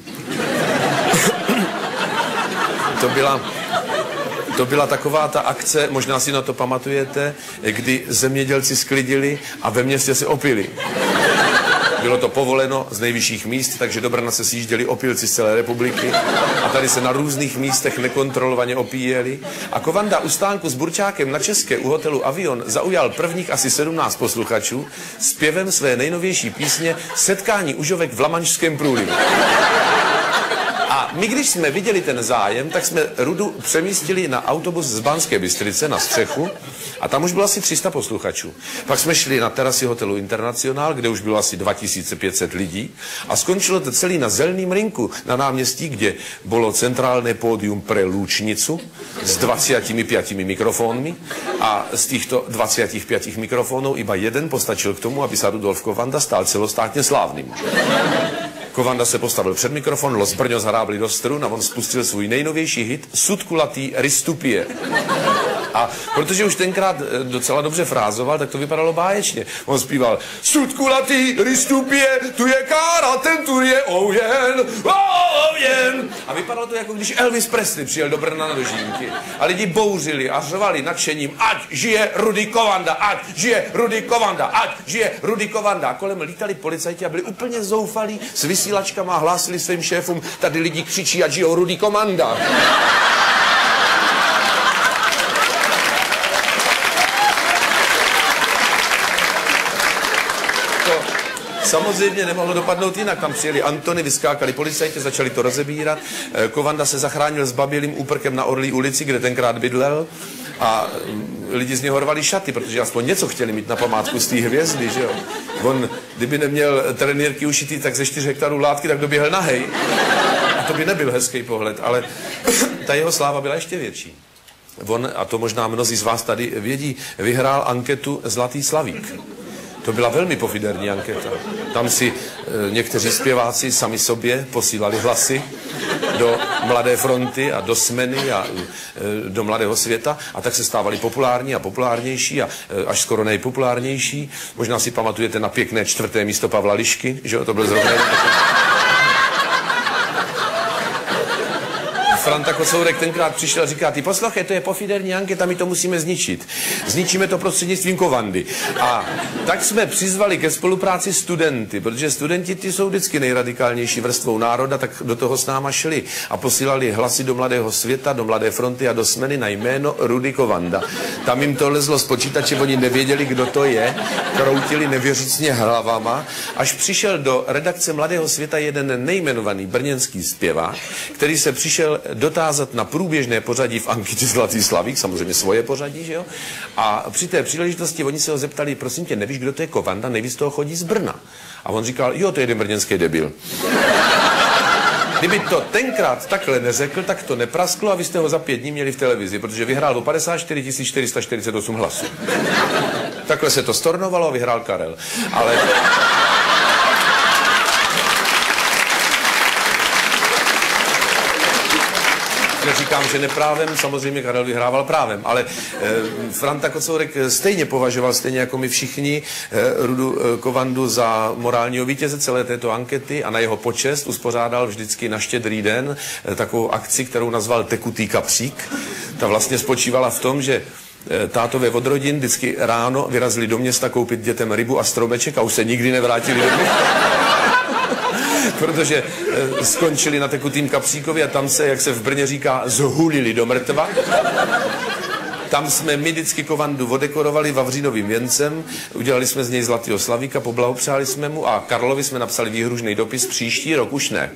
To byla taková ta akce, možná si na to pamatujete, kdy zemědělci sklidili a ve městě se opili. Bylo to povoleno z nejvyšších míst, takže do Brna se sjížděli opilci z celé republiky a tady se na různých místech nekontrolovaně opíjeli. A Kovanda u stánku s burčákem na České u hotelu Avion zaujal prvních asi 17 posluchačů zpěvem své nejnovější písně Setkání užovek v Lamanšském průlivu. A A my, když jsme viděli ten zájem, tak jsme Rudu přemístili na autobus z Banské Bystrice na střechu a tam už bylo asi 300 posluchačů. Pak jsme šli na terasy hotelu Internacionál, kde už bylo asi 2500 lidí a skončilo to celé na Zeleným rynku na náměstí, kde bylo centrálne pódium pre Lúčnicu s 25 mikrofonmi a z těchto 25 mikrofonů iba jeden postačil k tomu, aby se Rudolf Kovanda stal celostátně slávným. Kovanda se postavil před mikrofon, Los Brňo zarábli do strun a on spustil svůj nejnovější hit Sudkulatý Ristupie. A protože už tenkrát docela dobře frázoval, tak to vypadalo báječně. On zpíval Sudkulatý Ristupie, tu je kára, ten tu je ojen, ojen. A vypadalo to, jako když Elvis Presley přijel do Brna na dožínky. A lidi bouřili a řvali nadšením, ať žije Rudy Kovanda, ať žije Rudy Kovanda, ať žije Rudy Kovanda. A kolem lítali policajti a byli úplně zoufalí s vysílačkama a hlásili svým šéfům, tady lidi křičí, ať žijou Rudy Kovanda. Samozřejmě nemohlo dopadnout jinak. Tam přijeli Antony, vyskákali policajti, začali to rozebírat. Kovanda se zachránil s babělým úprkem na Orlí ulici, kde tenkrát bydlel. A lidi z něho rvali šaty, protože aspoň něco chtěli mít na památku z té hvězdy, že jo. On, kdyby neměl trenýrky ušitý tak ze 4 hektarů látky, tak doběhl nahej. A to by nebyl hezký pohled, ale ta jeho sláva byla ještě větší. On, a to možná mnozí z vás tady vědí, vyhrál anketu Zlatý slavík. To byla velmi pofiderní anketa. Tam si někteří zpěváci sami sobě posílali hlasy do Mladé fronty a do Smeny a do Mladého světa a tak se stávali populární a populárnější a až skoro nejpopulárnější. Možná si pamatujete na pěkné 4. místo Pavla Lišky, že jo, to byl zrovna. Franta Kocourek tenkrát přišel a říká, ty poslouchej, to je pofiderní anketa, my to musíme zničit. Zničíme to prostřednictvím Kovandy. A tak jsme přizvali ke spolupráci studenty, protože studenti ty jsou vždycky nejradikálnější vrstvou národa, tak do toho s náma šli a posílali hlasy do Mladého světa, do Mladé fronty a do Smeny na jméno Rudy Kovanda. Tam jim to lezlo z počítače, oni nevěděli, kdo to je, kroutili nevěřícně hlavama, až přišel do redakce Mladého světa jeden nejmenovaný brněnský zpěvák, který se přišel dotázat na průběžné pořadí v anketě Zlatý slavík, samozřejmě svoje pořadí, že jo? A při té příležitosti oni se ho zeptali, prosím tě, nevíš, kdo to je Kovanda, nejvíc toho chodí z Brna. A on říkal, jo, to je jeden brněnský debil. Kdyby to tenkrát takhle neřekl, tak to neprasklo a vy jste ho za 5 dní měli v televizi, protože vyhrál o 54 448 hlasů. Takhle se to stornovalo a vyhrál Karel. Ale... Neříkám, že neprávem, samozřejmě Karel vyhrával právem, ale Franta Kocourek stejně považoval, stejně jako my všichni, Rudu Kovandu za morálního vítěze celé této ankety a na jeho počest uspořádal vždycky na Štědrý den takovou akci, kterou nazval Tekutý kapřík. Ta vlastně spočívala v tom, že tátové od rodin vždycky ráno vyrazili do města koupit dětem rybu a stromeček a už se nikdy nevrátili domů. Protože skončili na Tekutým kapříkovi a tam se, jak se v Brně říká, zhulili do mrtva. Tam jsme my vždycky Kovandu odekorovali vavřínovým věncem, udělali jsme z něj Zlatýho slavíka, poblahopřáli jsme mu a Karlovi jsme napsali výhružný dopis, příští rok už ne.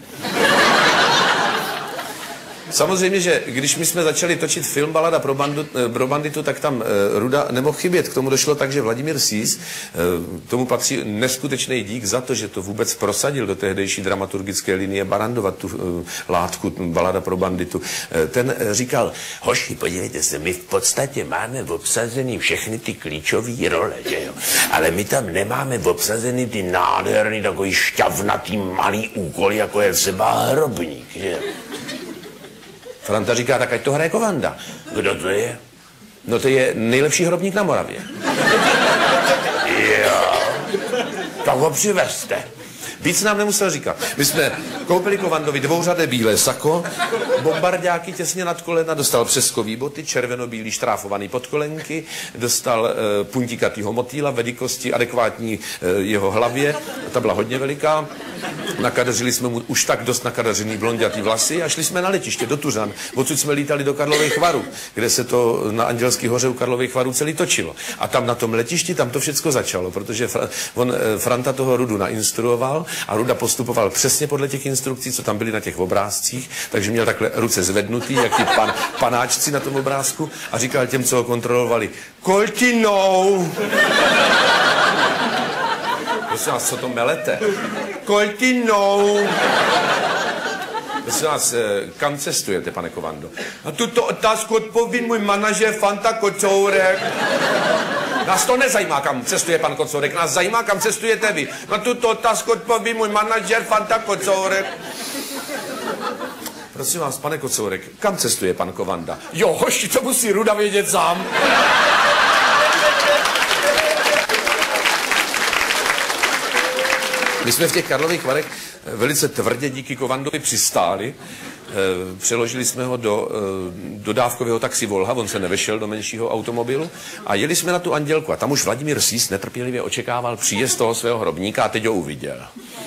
Samozřejmě, že když my jsme začali točit film Balada pro banditu, tak tam Ruda nemohl chybět. K tomu došlo tak, že Vladimír Sýs, tomu patří neskutečný dík za to, že to vůbec prosadil do tehdejší dramaturgické linie Barandova, tu látku Balada pro banditu. Ten říkal, hoši, podívejte se, my v podstatě máme obsazený všechny ty klíčové role, že jo? Ale my tam nemáme obsazený ty nádherný, takový šťavnatý malý úkoly, jako je třeba Hrobník, že jo? Franta říká, tak ať to hraje Kovanda. Kdo to je? No to je nejlepší hrobník na Moravě. Jo. Tak ho přivezte. Víc nám nemusel říkat. My jsme koupili Kovandovi dvouřadé bílé sako, bombardáky těsně nad kolena, dostal přeskový boty, červenobílý štráfovaný podkolenky, dostal puntíkatýho motýla, velikosti adekvátní jeho hlavě, ta byla hodně veliká. Nakadeřili jsme mu už tak dost nakadařený blondětý vlasy a šli jsme na letiště do Tuřan. Odsud jsme lítali do Karlových Varů, kde se to na Andělský hoře u Karlových Varů celý točilo. A tam na tom letišti, tam to všecko začalo, protože Franta toho Rudu nainstruoval a Ruda postupoval přesně podle těch instrukcí, co tam byly na těch obrázcích, takže měl takhle ruce zvednutý, jak ti panáčci na tom obrázku a říkal těm, co ho kontrolovali, Koltinou! Prosím vás, co to melete? Koltinou! Prosím vás, kam cestujete, pane Kovando? Na tuto otázku odpoví můj manažer Fanta Kocourek. Nás to nezajímá, kam cestuje pan Kocourek, nás zajímá, kam cestujete vy. Na tuto otázku odpoví můj manažer Fanta Kocourek. Prosím vás, pane Kocourek, kam cestuje pan Kovanda? Jo, hoši, to musí Ruda vědět sám. My jsme v těch Karlových Varech velice tvrdě díky Kovandovi přistáli. Přeložili jsme ho do dodávkového taxi Volha, on se nevešel do menšího automobilu a jeli jsme na tu Andělku a tam už Vladimír Sýs netrpělivě očekával příjezd toho svého hrobníka a teď ho uviděl.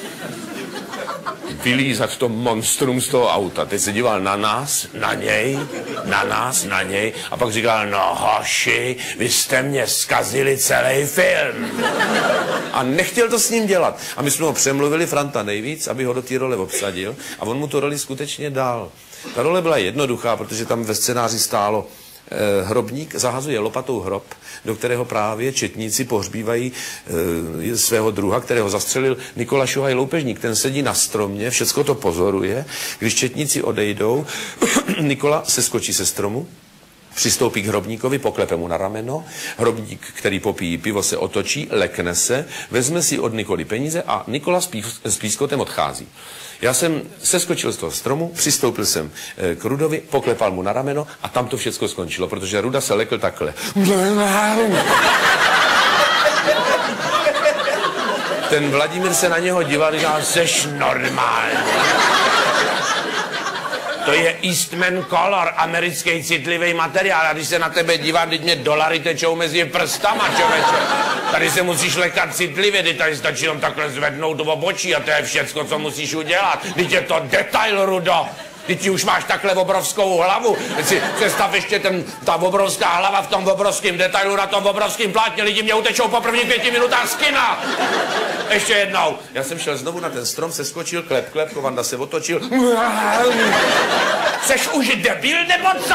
Vylízat to monstrum z toho auta. Teď se díval na nás, na něj, na nás, na něj a pak říkal, no hoši, vy jste mě zkazili celý film. A nechtěl to s ním dělat. A my jsme ho přemluvili, Franta nejvíc, aby ho do té role obsadil a on mu tu roli skutečně dal. Ta role byla jednoduchá, protože tam ve scénáři stálo hrobník zahazuje lopatou hrob, do kterého právě četníci pohřbívají svého druha, kterého zastřelil Nikola Šuhaj Loupežník. Ten sedí na stromě, všecko to pozoruje. Když četníci odejdou, Nikola se skočí se stromu, přistoupí k hrobníkovi, poklepe mu na rameno, hrobník, který popíjí pivo, se otočí, lekne se, vezme si od Nikoly peníze a Nikola s pískotem odchází. Já jsem seskočil z toho stromu, přistoupil jsem k Rudovi, poklepal mu na rameno a tam to všecko skončilo, protože Ruda se lekl takhle. Ten Vladimír se na něho díval a říkal, seš normální. To je Eastman Color, americký citlivý materiál. A když se na tebe dívám, teď mě dolary tečou mezi prstama, člověče. Tady se musíš lekat citlivě, teď tady stačí jenom takhle zvednout do obočí a to je všecko, co musíš udělat. Teď je to detail, Rudo. Teď už máš takhle obrovskou hlavu. Teď si představ ještě ta obrovská hlava v tom obrovském detailu na tom obrovském plátně. Lidi mě utečou po prvních 5 minutách z kina. Ještě jednou. Já jsem šel znovu na ten strom, seskočil, klep, klep, Kovanda se otočil. Seš už debil nebo co?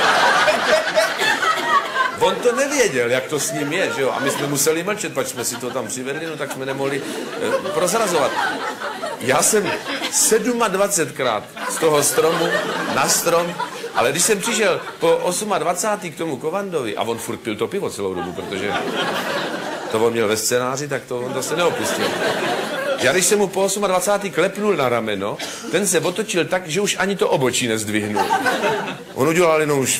On to nevěděl, jak to s ním je, že jo? A my jsme museli mlčet, pač jsme si to tam přivedli, no tak jsme nemohli prozrazovat. Já jsem 27krát z toho stromu na strom, ale když jsem přišel po 28. k tomu Kovandovi, a on furt pil to pivo celou dobu, protože to on měl ve scénáři, tak to on se neopustil. Já když jsem mu po 28. klepnul na rameno, ten se otočil tak, že už ani to obočí nezdvihnul. On udělal jenom už...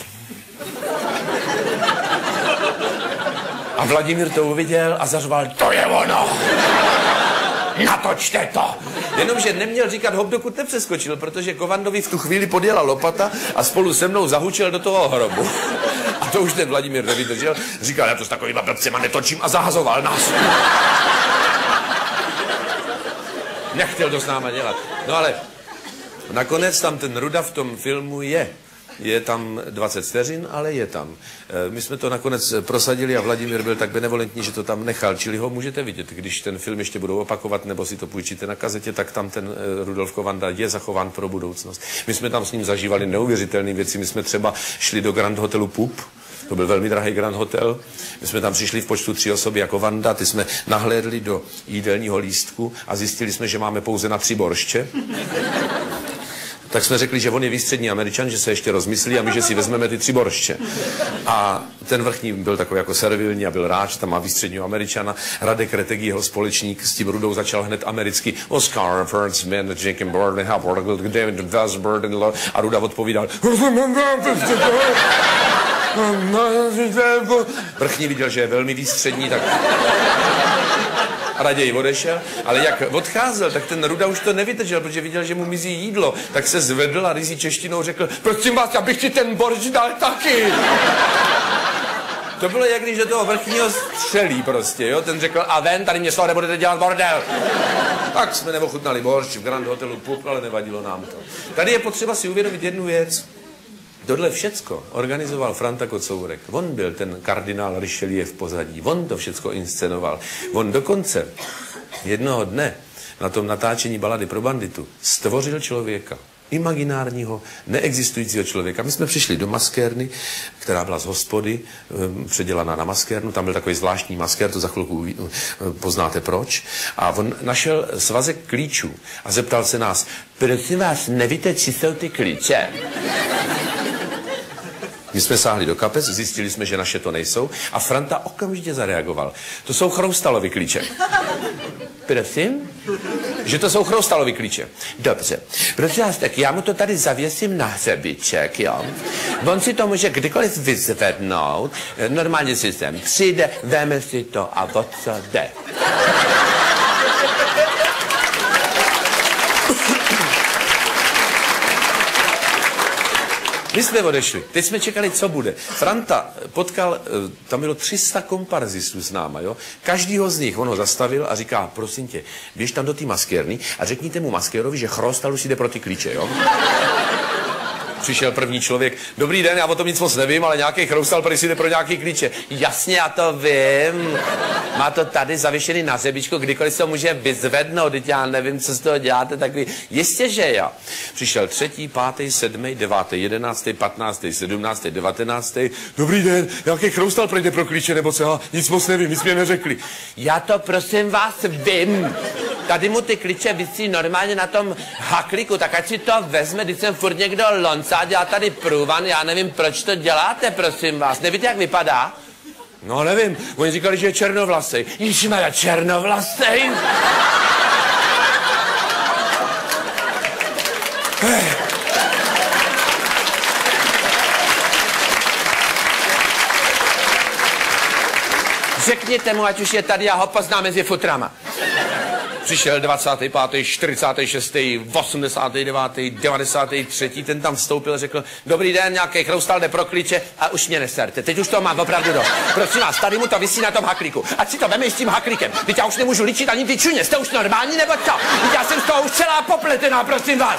A Vladimír to uviděl a zařval, to je ono! Natočte to! Jenomže neměl říkat hop, dokud nepřeskočil, protože Kovandovi v tu chvíli podjela lopata a spolu se mnou zahučel do toho hrobu. A to už ten Vladimír nevydržel. Říkal, já to s takovýma blbcema netočím a zahazoval nás. Nechtěl to s náma dělat. No ale nakonec tam ten Ruda v tom filmu je. Je tam 20 vteřin, ale je tam. My jsme to nakonec prosadili a Vladimír byl tak benevolentní, že to tam nechal. Čili ho můžete vidět, když ten film ještě budou opakovat, nebo si to půjčíte na kazetě, tak tam ten Rudolf Kovanda je zachován pro budoucnost. My jsme tam s ním zažívali neuvěřitelné věci. My jsme třeba šli do Grand Hotelu Pup. To byl velmi drahý Grand Hotel. My jsme tam přišli v počtu 3 osoby jako Vanda, ty jsme nahlédli do jídelního lístku a zjistili jsme, že máme pouze na 3 borště. Tak jsme řekli, že on je výstřední Američan, že se ještě rozmyslí a my, že si vezmeme ty 3 borště. A ten vrchní byl takový jako servilní a byl rád, že tam má výstředního Američana. Radek Retegý, jeho společník, s tím Rudou začal hned americky Oscar, First Man, Jacob Borden, David Weisberg, a Ruda odpovídal. Vrchní viděl, že je velmi výstřední, tak raději odešel, ale jak odcházel, tak ten Ruda už to nevydržel, protože viděl, že mu mizí jídlo, tak se zvedl a ryzí češtinou řekl, prosím vás, abych ti ten borč dal taky. To bylo, jak když do toho vrchního střelí prostě, jo, ten řekl, a ven, tady mě z toho nebudete dělat bordel. Tak jsme neochutnali boršť v Grand Hotelu Pup, ale nevadilo nám to. Tady je potřeba si uvědomit jednu věc. Tohle všecko organizoval Franta Kocourek. On byl ten kardinál Richelieu v pozadí. On to všecko inscenoval. On dokonce jednoho dne na tom natáčení Balady pro banditu stvořil člověka. Imaginárního, neexistujícího člověka. My jsme přišli do maskérny, která byla z hospody, předělaná na maskérnu, tam byl takový zvláštní maskér, to za chvilku poznáte proč. A on našel svazek klíčů a zeptal se nás, prosím vás, nevíte, či jsou ty klíče? My jsme sáhli do kapes, zjistili jsme, že naše to nejsou a Franta okamžitě zareagoval. To jsou Chroustalovy klíče. Prosím? Že to jsou Chroustalovy klíče. Dobře. Prosím vás, tak já mu to tady zavěsím na hřebíček, jo? On si to může kdykoliv vyzvednout. Normálně si sem přijde, veme si to a o co jde. My jsme odešli. Teď jsme čekali, co bude. Franta potkal, tam bylo 300 komparzistů s náma, jo. Každýho z nich, on ho zastavil a říká, prosím tě, běž tam do té maskérny a řekněte mu maskérovi, že Chrostal už jde pro ty klíče, jo. Přišel první člověk, dobrý den, já o tom nic moc nevím, ale nějaký Chroustal prý si jde pro nějaký klíče. Jasně, já to vím. Má to tady zavěšený na hřebíčku, kdykoliv se to může vyzvednout, teď já nevím, co z toho děláte, takový. Jistě, že jo. Přišel 3., 5., 7., 9., 11., 15., 17., 19. Dobrý den, nějaký Chroustal prý jde pro klíče, nebo co, já nic moc nevím, nic mě neřekli. Já to prosím vás vím. Tady mu ty klíče visí normálně na tom hakliku, tak ať si to vezme, když jsem furt někdo loncá, dělá tady průvan, já nevím, proč to děláte, prosím vás. Nevíte, jak vypadá? No, nevím, oni říkali, že je černovlasej. Ježišmarja, černovlasej? Řekněte mu, ať už je tady, já ho poznám mezi futrama. Přišel 25., 46., 89., 93., ten tam vstoupil a řekl, dobrý den, nějaký Chroustal jde pro klíče a už mě neserte. Teď už to mám opravdu dost. Prosím vás, tady mu to visí na tom haklíku. Ať si to veme s tím haklíkem. Teď já už nemůžu ličit ani ty čuně. Jste už normální nebo co? Teď já jsem z toho už celá popletená, prosím vás.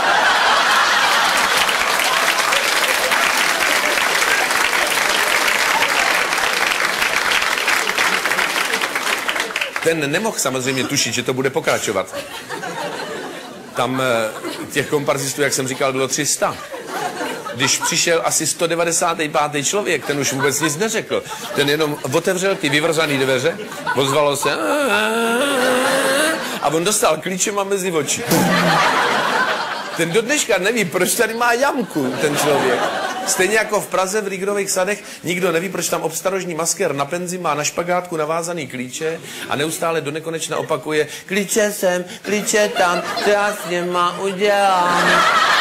Ten nemohl samozřejmě tušit, že to bude pokračovat. Tam těch komparzistů, jak jsem říkal, bylo 300. Když přišel asi 195. člověk, ten už vůbec nic neřekl. Ten jenom otevřel ty vyvrzané dveře, ozvalo se a on dostal klíčema mezi oči. Ten do dneška neví, proč tady má jamku, ten člověk. Stejně jako v Praze v Rígrových sadech, nikdo neví, proč tam obstarožní maskér na penzi má na špagátku navázaný klíče a neustále do nekonečna opakuje klíče sem, klíče tam, co já s něma udělám.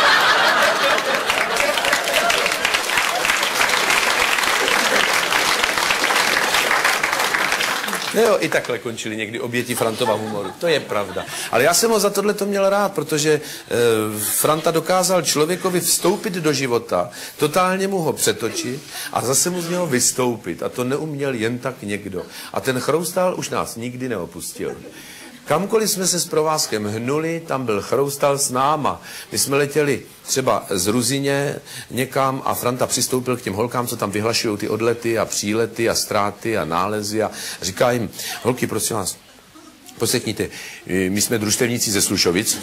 Jo, i takhle končili někdy oběti Frantova humoru. To je pravda. Ale já jsem ho za tohle to měl rád, protože Franta dokázal člověkovi vstoupit do života, totálně mu ho přetočit a zase mu z něho vystoupit. A to neuměl jen tak někdo. A ten Chroustal už nás nikdy neopustil. Kamkoliv jsme se s provázkem hnuli, tam byl Chroustal s náma. My jsme letěli třeba z Ruzyně někam a Franta přistoupil k těm holkám, co tam vyhlašují ty odlety a přílety a ztráty a nálezy a říká jim, holky, prosím vás, poslechněte, my jsme družstevníci ze Slušovic,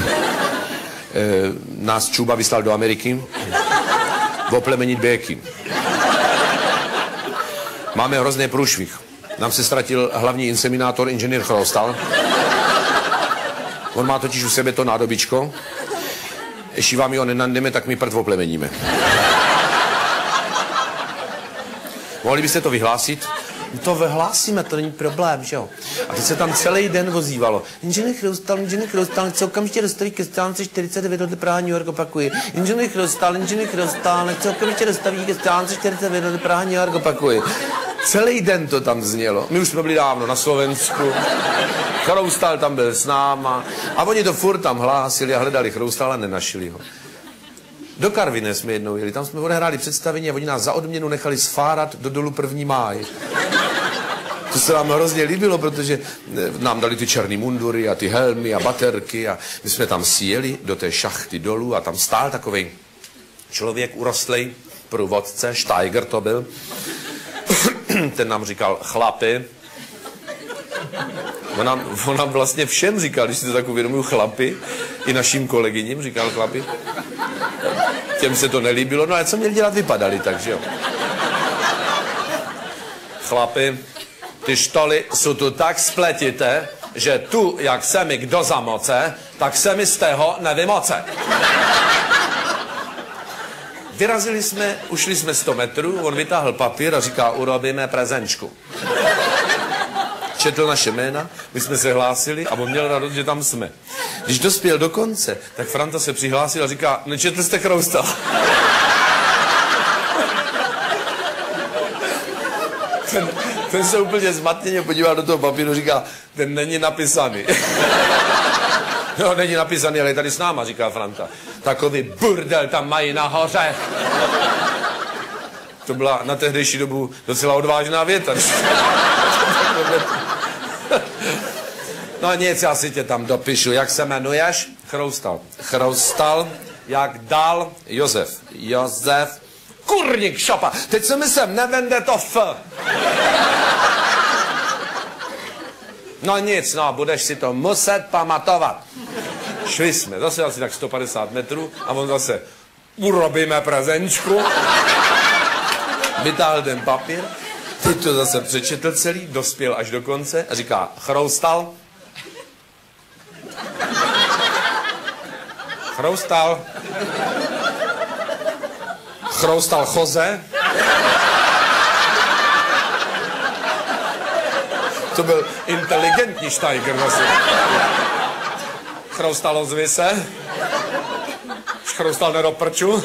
nás Čuba vyslal do Ameriky, oplemenit béky. Máme hrozný průšvih. Nám se ztratil hlavní inseminátor inženýr Chroustal. On má totiž u sebe to nádobičko. Ještě vám ho nenandeme, tak my prd oplemeníme. Mohli byste to vyhlásit? To vyhlásíme, to není problém, že jo? A teď se tam celý den vozívalo. Inženýr Chroustal, chce okamžitě dostaví ke stránce 49 od Praha New York, opakuji. Inženýr Chroustal, chce okamžitě dostaví ke stránce 49 od Praha New York, opakuji. Celý den to tam znělo. My už jsme byli dávno na Slovensku. Chroustal tam byl s náma. A oni to furt tam hlásili a hledali Chroustala a nenašli ho. Do Karviné jsme jednou jeli. Tam jsme odehráli představení a oni nás za odměnu nechali sfárat do dolu 1. máj. To se nám hrozně líbilo, protože nám dali ty černý mundury a ty helmy a baterky a my jsme tam sjeli do té šachty dolů a tam stál takovej člověk urostlej, průvodce, Steiger to byl. Ten nám říkal chlapi. On nám vlastně všem říkal, když si to tak uvědomuju, chlapi. I našim kolegyním říkal chlapi. Těm se to nelíbilo, no ale co měli dělat, vypadali tak, že jo. Chlapi, ty štoly jsou tu tak spletité, že tu, jak se mi kdo zamoce, tak se mi z toho nevymoce. Vyrazili jsme, ušli jsme 100 metrů, on vytáhl papír a říká, urobíme prezenčku. Četl naše jména, my jsme se hlásili a on měl radost, že tam jsme. Když dospěl do konce, tak Franta se přihlásil a říká, nečetl jste Chroustala? Ten se úplně zmatněně podíval do toho papíru, říká, ten není napsaný. No, není napsaný, ale je tady s náma, říká Franta. Takový burdel tam mají nahoře. To byla na tehdejší dobu docela odvážná věta. No nic, já si tě tam dopíšu. Jak se jmenuješ? Chroustal. Chroustal, jak dal? Josef. Josef. Kurník šopa. Teď se mi sem nevende to F. No nic, no, budeš si to muset pamatovat. Šli jsme, zase asi tak 150 metrů a on zase, urobíme prezenčku. Vytáhl ten papír, teď to zase přečetl celý, dospěl až do konce a říká, Chroustal. Chroustal. Chroustal Jose. To byl inteligentní Steiger zase. Chroustal ozvi se. Chroustal nedoprču.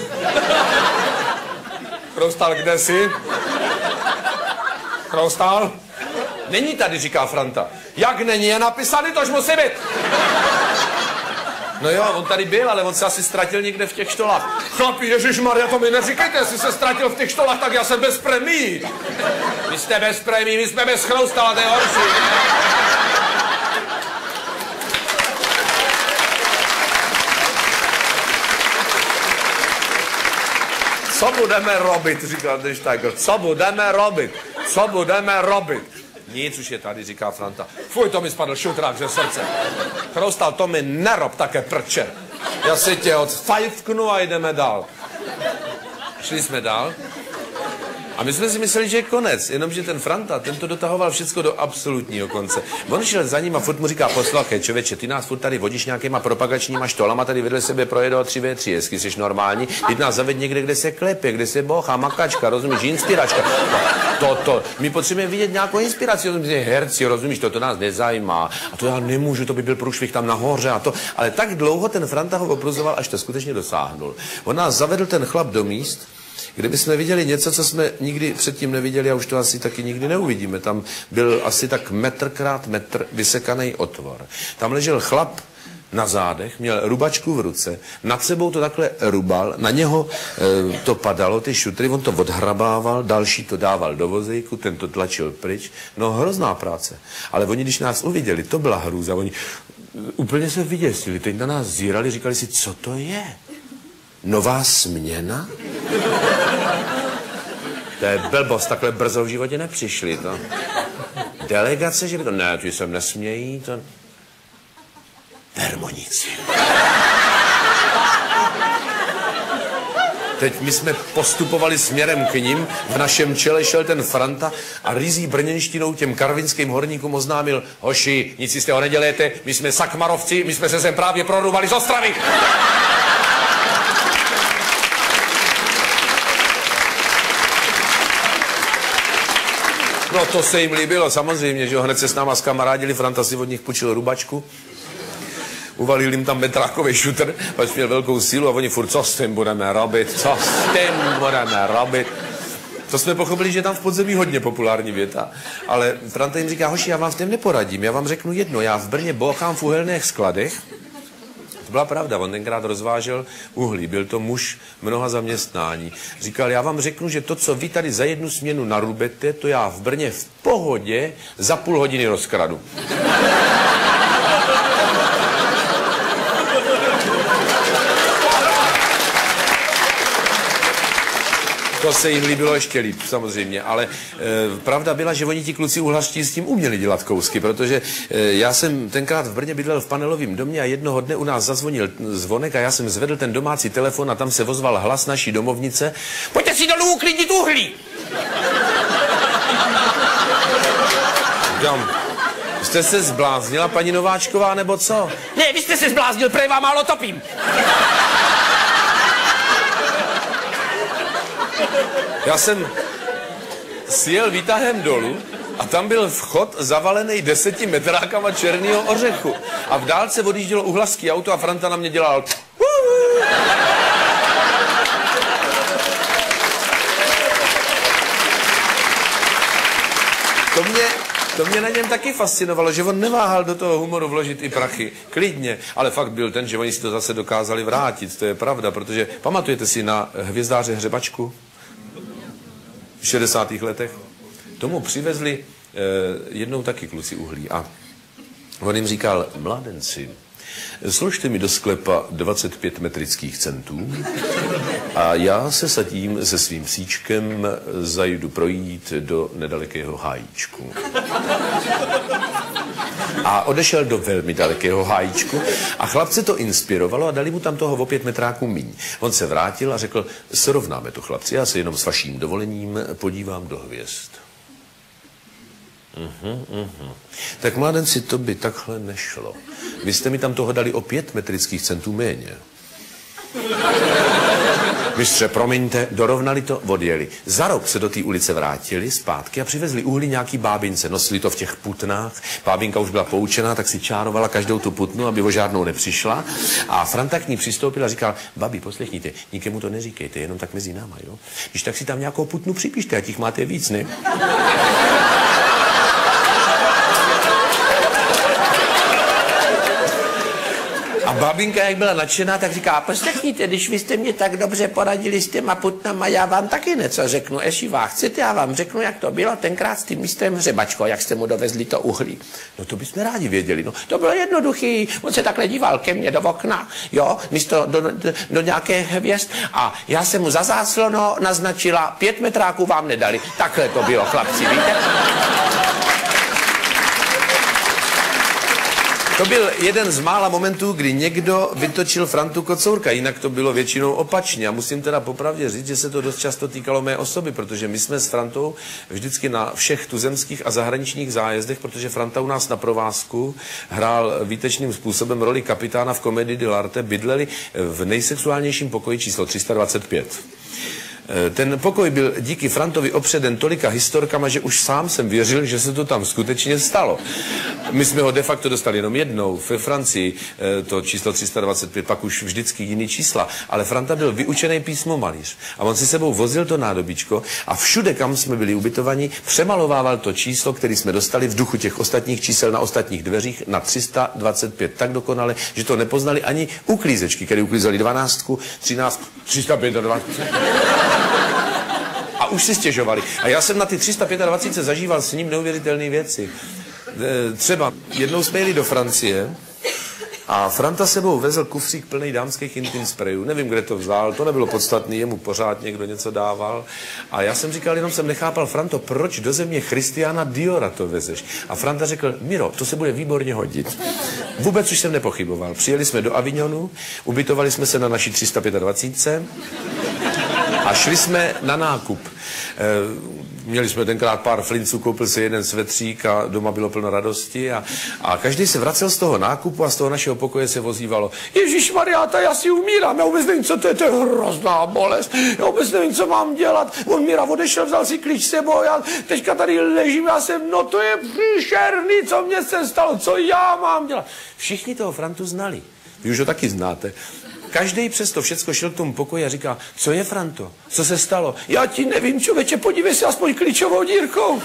Chroustal kde jsi? Chroustal? Není tady, říká Franta. Jak není, je napsaný, tož musí být. No jo, on tady byl, ale on se asi ztratil někde v těch štolách. Chlapi, ježišmarja, to mi neříkejte, jestli se ztratil v těch štolách, tak já jsem bez premií. Vy jste bez premií, my jsme bez Chroustala, to je horší. Co budeme robit, říkal ten Steiger, co budeme robit, co budeme robit. Nic už je tady, říká Franta. Fuj, to mi spadl šutrák ze srdce. Chroustal, to mi nerob také prče. Já si tě odfajfknu a jdeme dál. Šli jsme dál. A my jsme si mysleli, že je konec, jenomže ten Franta, ten to dotahoval všecko do absolutního konce. On šel za ním a furt mu říká, poslouchej, člověče, ty nás furt tady vodíš nějakýma propagačníma štolama, tady vedle sebe projedou 3v3, jestli jsi normální, ty nás zaved někde, kde se klepě, kde se bohá, makačka, rozumíš, inspiračka. My potřebujeme vidět nějakou inspiraci, rozumíš, herci, rozumíš, to nás nezajímá. A to já nemůžu, to by byl průšvih tam nahoře a to. Ale tak dlouho ten Franta ho obruzoval, až to skutečně dosáhnul. On nás zavedl ten chlap do míst, kde bychom viděli něco, co jsme nikdy předtím neviděli a už to asi taky nikdy neuvidíme. Tam byl asi tak metr krát metr vysekaný otvor. Tam ležel chlap na zádech, měl rubačku v ruce, nad sebou to takhle rubal, na něho to padalo, ty šutry, on to odhrabával, další to dával do vozejku, ten to tlačil pryč. No hrozná práce. Ale oni, když nás uviděli, to byla hrůza, oni úplně se vyděsili, teď na nás zírali, říkali si, co to je? Nová směna? To je blbost, takhle brzo v životě nepřišli, to. Delegace, že by to... Ne, ty se nesmějí, to... Vermoníci. Teď my jsme postupovali směrem k nim, v našem čele šel ten Franta a rizí brněnštinou těm karvinským horníkům oznámil, hoši, nic si z toho nedělejte, my jsme sakmarovci, my jsme se sem právě prorůvali z Ostravy. No to se jim líbilo, samozřejmě, že hned se s náma zkamarádili, Franta si od nich půjčil rubačku, uvalil jim tam metrákový šutr, pač měl velkou sílu a oni furt, co s tím budeme robit, co s tím budeme robit. To jsme pochopili, že je tam v podzemí hodně populární věta, ale Franta jim říká, hoši, já vám v tom neporadím, já vám řeknu jedno, já v Brně bouchám v uhelných skladech, To byla pravda, on tenkrát rozvážel uhlí, byl to muž mnoha zaměstnání. Říkal, já vám řeknu, že to, co vy tady za jednu směnu narubete, to já v Brně v pohodě za půl hodiny rozkradu. To se jim líbilo ještě líp, samozřejmě, ale pravda byla, že oni ti kluci uhlaští s tím uměli dělat kousky, protože já jsem tenkrát v Brně bydlel v panelovém domě a jednoho dne u nás zazvonil zvonek a já jsem zvedl ten domácí telefon a tam se ozval hlas naší domovnice: pojďte si dolů uklidnit uhlí! Jste se zbláznila, paní Nováčková, nebo co? Ne, vy jste se zbláznil, prej vám málo topím. Já jsem sjel výtahem dolů a tam byl vchod zavalený 10 metrákama černýho ořechu. A v dálce odjíždělo uhlaský auto a Franta na mě dělal... To mě na něm taky fascinovalo, že on neváhal do toho humoru vložit i prachy. Klidně, ale fakt byl ten, že oni si to zase dokázali vrátit, to je pravda, protože pamatujete si na Hvězdáře Hřebačku? V 60. letech. Tomu přivezli jednou taky kluci uhlí a on jim říkal: mládenci, složte mi do sklepa 25 metrických centů a já se sadím se svým psíčkem zajdu projít do nedalekého hájíčku. A odešel do velmi dalekého hájíčku a chlapce to inspirovalo a dali mu tam toho o 5 metráků míň. On se vrátil a řekl: srovnáme to, chlapci, já se jenom s vaším dovolením podívám do hvězd. Tak mládenci, to by takhle nešlo. Vy jste mi tam toho dali o 5 metrických centů méně. Mistře, promiňte, dorovnali to, odjeli. Za rok se do té ulice vrátili zpátky a přivezli uhlí nějaký bábince. Nosili to v těch putnách. Bábinka už byla poučená, tak si čárovala každou tu putnu, aby o žádnou nepřišla. A Franta k ní přistoupil a říkal: babi, poslechněte, nikomu to neříkejte, jenom tak mezi náma, jo? Když tak si tam nějakou putnu připište, ať jich máte víc, ne? A babinka, jak byla nadšená, tak říká: poslechněte, když vy jste mě tak dobře poradili s těma putnama, já vám taky něco řeknu. Jestli vás chcete, já vám řeknu, jak to bylo tenkrát s tím mistrem Hřebačkou, jak jste mu dovezli to uhlí. No to bychom rádi věděli, no. To bylo jednoduchý, on se takhle díval ke mně do okna, jo, místo do nějaké hvězd a já jsem mu za záslono naznačila: 5 metráků vám nedali. Takhle to bylo, chlapci, víte? To byl jeden z mála momentů, kdy někdo vytočil Frantu Kocourka, jinak to bylo většinou opačně. A musím teda popravdě říct, že se to dost často týkalo mé osoby, protože my jsme s Frantou vždycky na všech tuzemských a zahraničních zájezdech, protože Franta u nás na provázku hrál výtečným způsobem roli kapitána v komedii dell'arte, bydleli v nejsexuálnějším pokoji číslo 325. Ten pokoj byl díky Frantovi opředen tolika historkama, že už sám jsem věřil, že se to tam skutečně stalo. My jsme ho de facto dostali jenom jednou ve Francii, to číslo 325, pak už vždycky jiný čísla, ale Franta byl vyučený písmomalíř a on si sebou vozil to nádobíčko a všude, kam jsme byli ubytovaní, přemalovával to číslo, který jsme dostali v duchu těch ostatních čísel na ostatních dveřích na 325 tak dokonale, že to nepoznali ani uklízečky, které uklízeli 12, 13, 325. A už si stěžovali. A já jsem na ty 325 zažíval s ním neuvěřitelné věci. Třeba jednou jsme jeli do Francie a Franta sebou vezl kufřík plný dámských intim sprejů. Nevím, kde to vzal, to nebylo podstatný, jemu pořád někdo něco dával. A já jsem říkal, jenom jsem nechápal: Franto, proč do země Christiana Diora to vezeš? A Franta řekl: Miro, to se bude výborně hodit. Vůbec už jsem nepochyboval. Přijeli jsme do Avignonu, ubytovali jsme se na naší 325 a šli jsme na nákup. Měli jsme tenkrát pár flinců, koupil se jeden svetřík a doma bylo plno radosti a každý se vracel z toho nákupu a z toho našeho pokoje se vozívalo: Ježišmarja, já si umírám, já vůbec nevím, co to je hrozná bolest, já vůbec nevím, co mám dělat. On Míra odešel, vzal si klíč sebou, já teďka tady ležím, no to je příšerný, co mě se stalo, co já mám dělat. Všichni toho Frantu znali, vy už ho taky znáte. Každý přesto všecko šel k tomu pokoji a říká: co je, Franto? Co se stalo? Já ti nevím, člověče, podívej si aspoň klíčovou dírkou.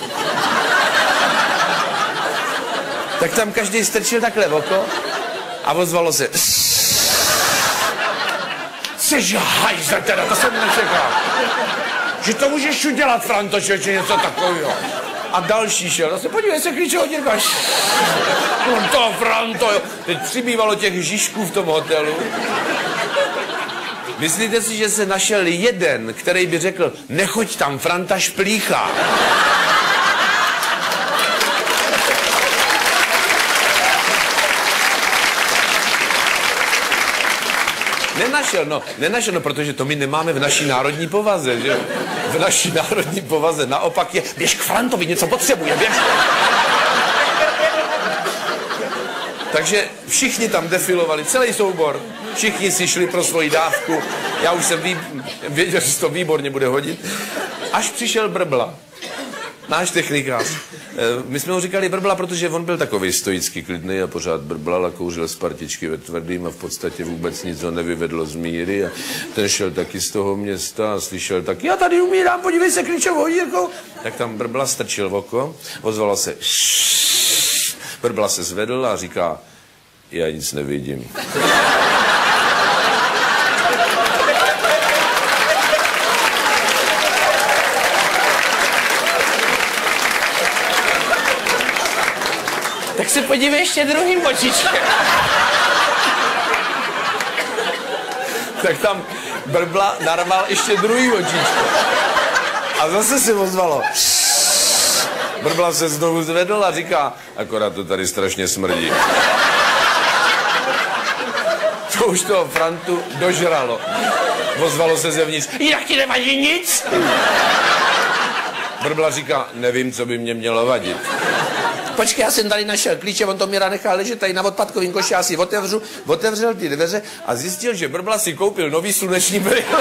Tak tam každý strčil takhle oko a ozvalo se: Seš hajzle teda, to jsem nečekal. Že to můžeš udělat, Franto, člověče, něco takového. A další šel, zase podívej se, Klíčo, děkáš. No to, Franto, jo. Teď přibývalo těch žižků v tom hotelu. Myslíte si, že se našel jeden, který by řekl, nechoď tam, Franta šplíchá. Nenašel, protože to my nemáme v naší národní povaze, že jo? V naší národní povaze naopak je, běž k Frantovi, něco potřebuje, běž. Takže všichni tam defilovali, celý soubor, všichni si šli pro svoji dávku, já už jsem věděl, že to výborně bude hodit, až přišel Brbla. Náš technikář. My jsme ho říkali Brbla, protože on byl takový stoický, klidný a pořád brblal a kouřil z partičky ve tvrdým a v podstatě vůbec nic ho nevyvedlo z míry a ten šel taky z toho města a slyšel tak, já tady umírám, podívej se, Klíčovo hodírko. Tak tam Brbla strčil v oko, ozvalo se Brbla se zvedl a říká, já nic nevidím. Tak se podívej ještě druhým očičkem. Tak tam Brbla narval ještě druhý očičko. A zase se ozvalo. Brbla se znovu zvedl a říká, akorát to tady strašně smrdí. To už toho Frantu dožralo. Ozvalo se zevnitř, Jak ti nevadí nic? Brbla říká, nevím, co by mě mělo vadit. Počkej, já jsem tady našel klíče, on to Míra nechal ležet tady na odpadkovým koši, já si otevřel ty dveře a zjistil, že Brbla si koupil nový sluneční brýle.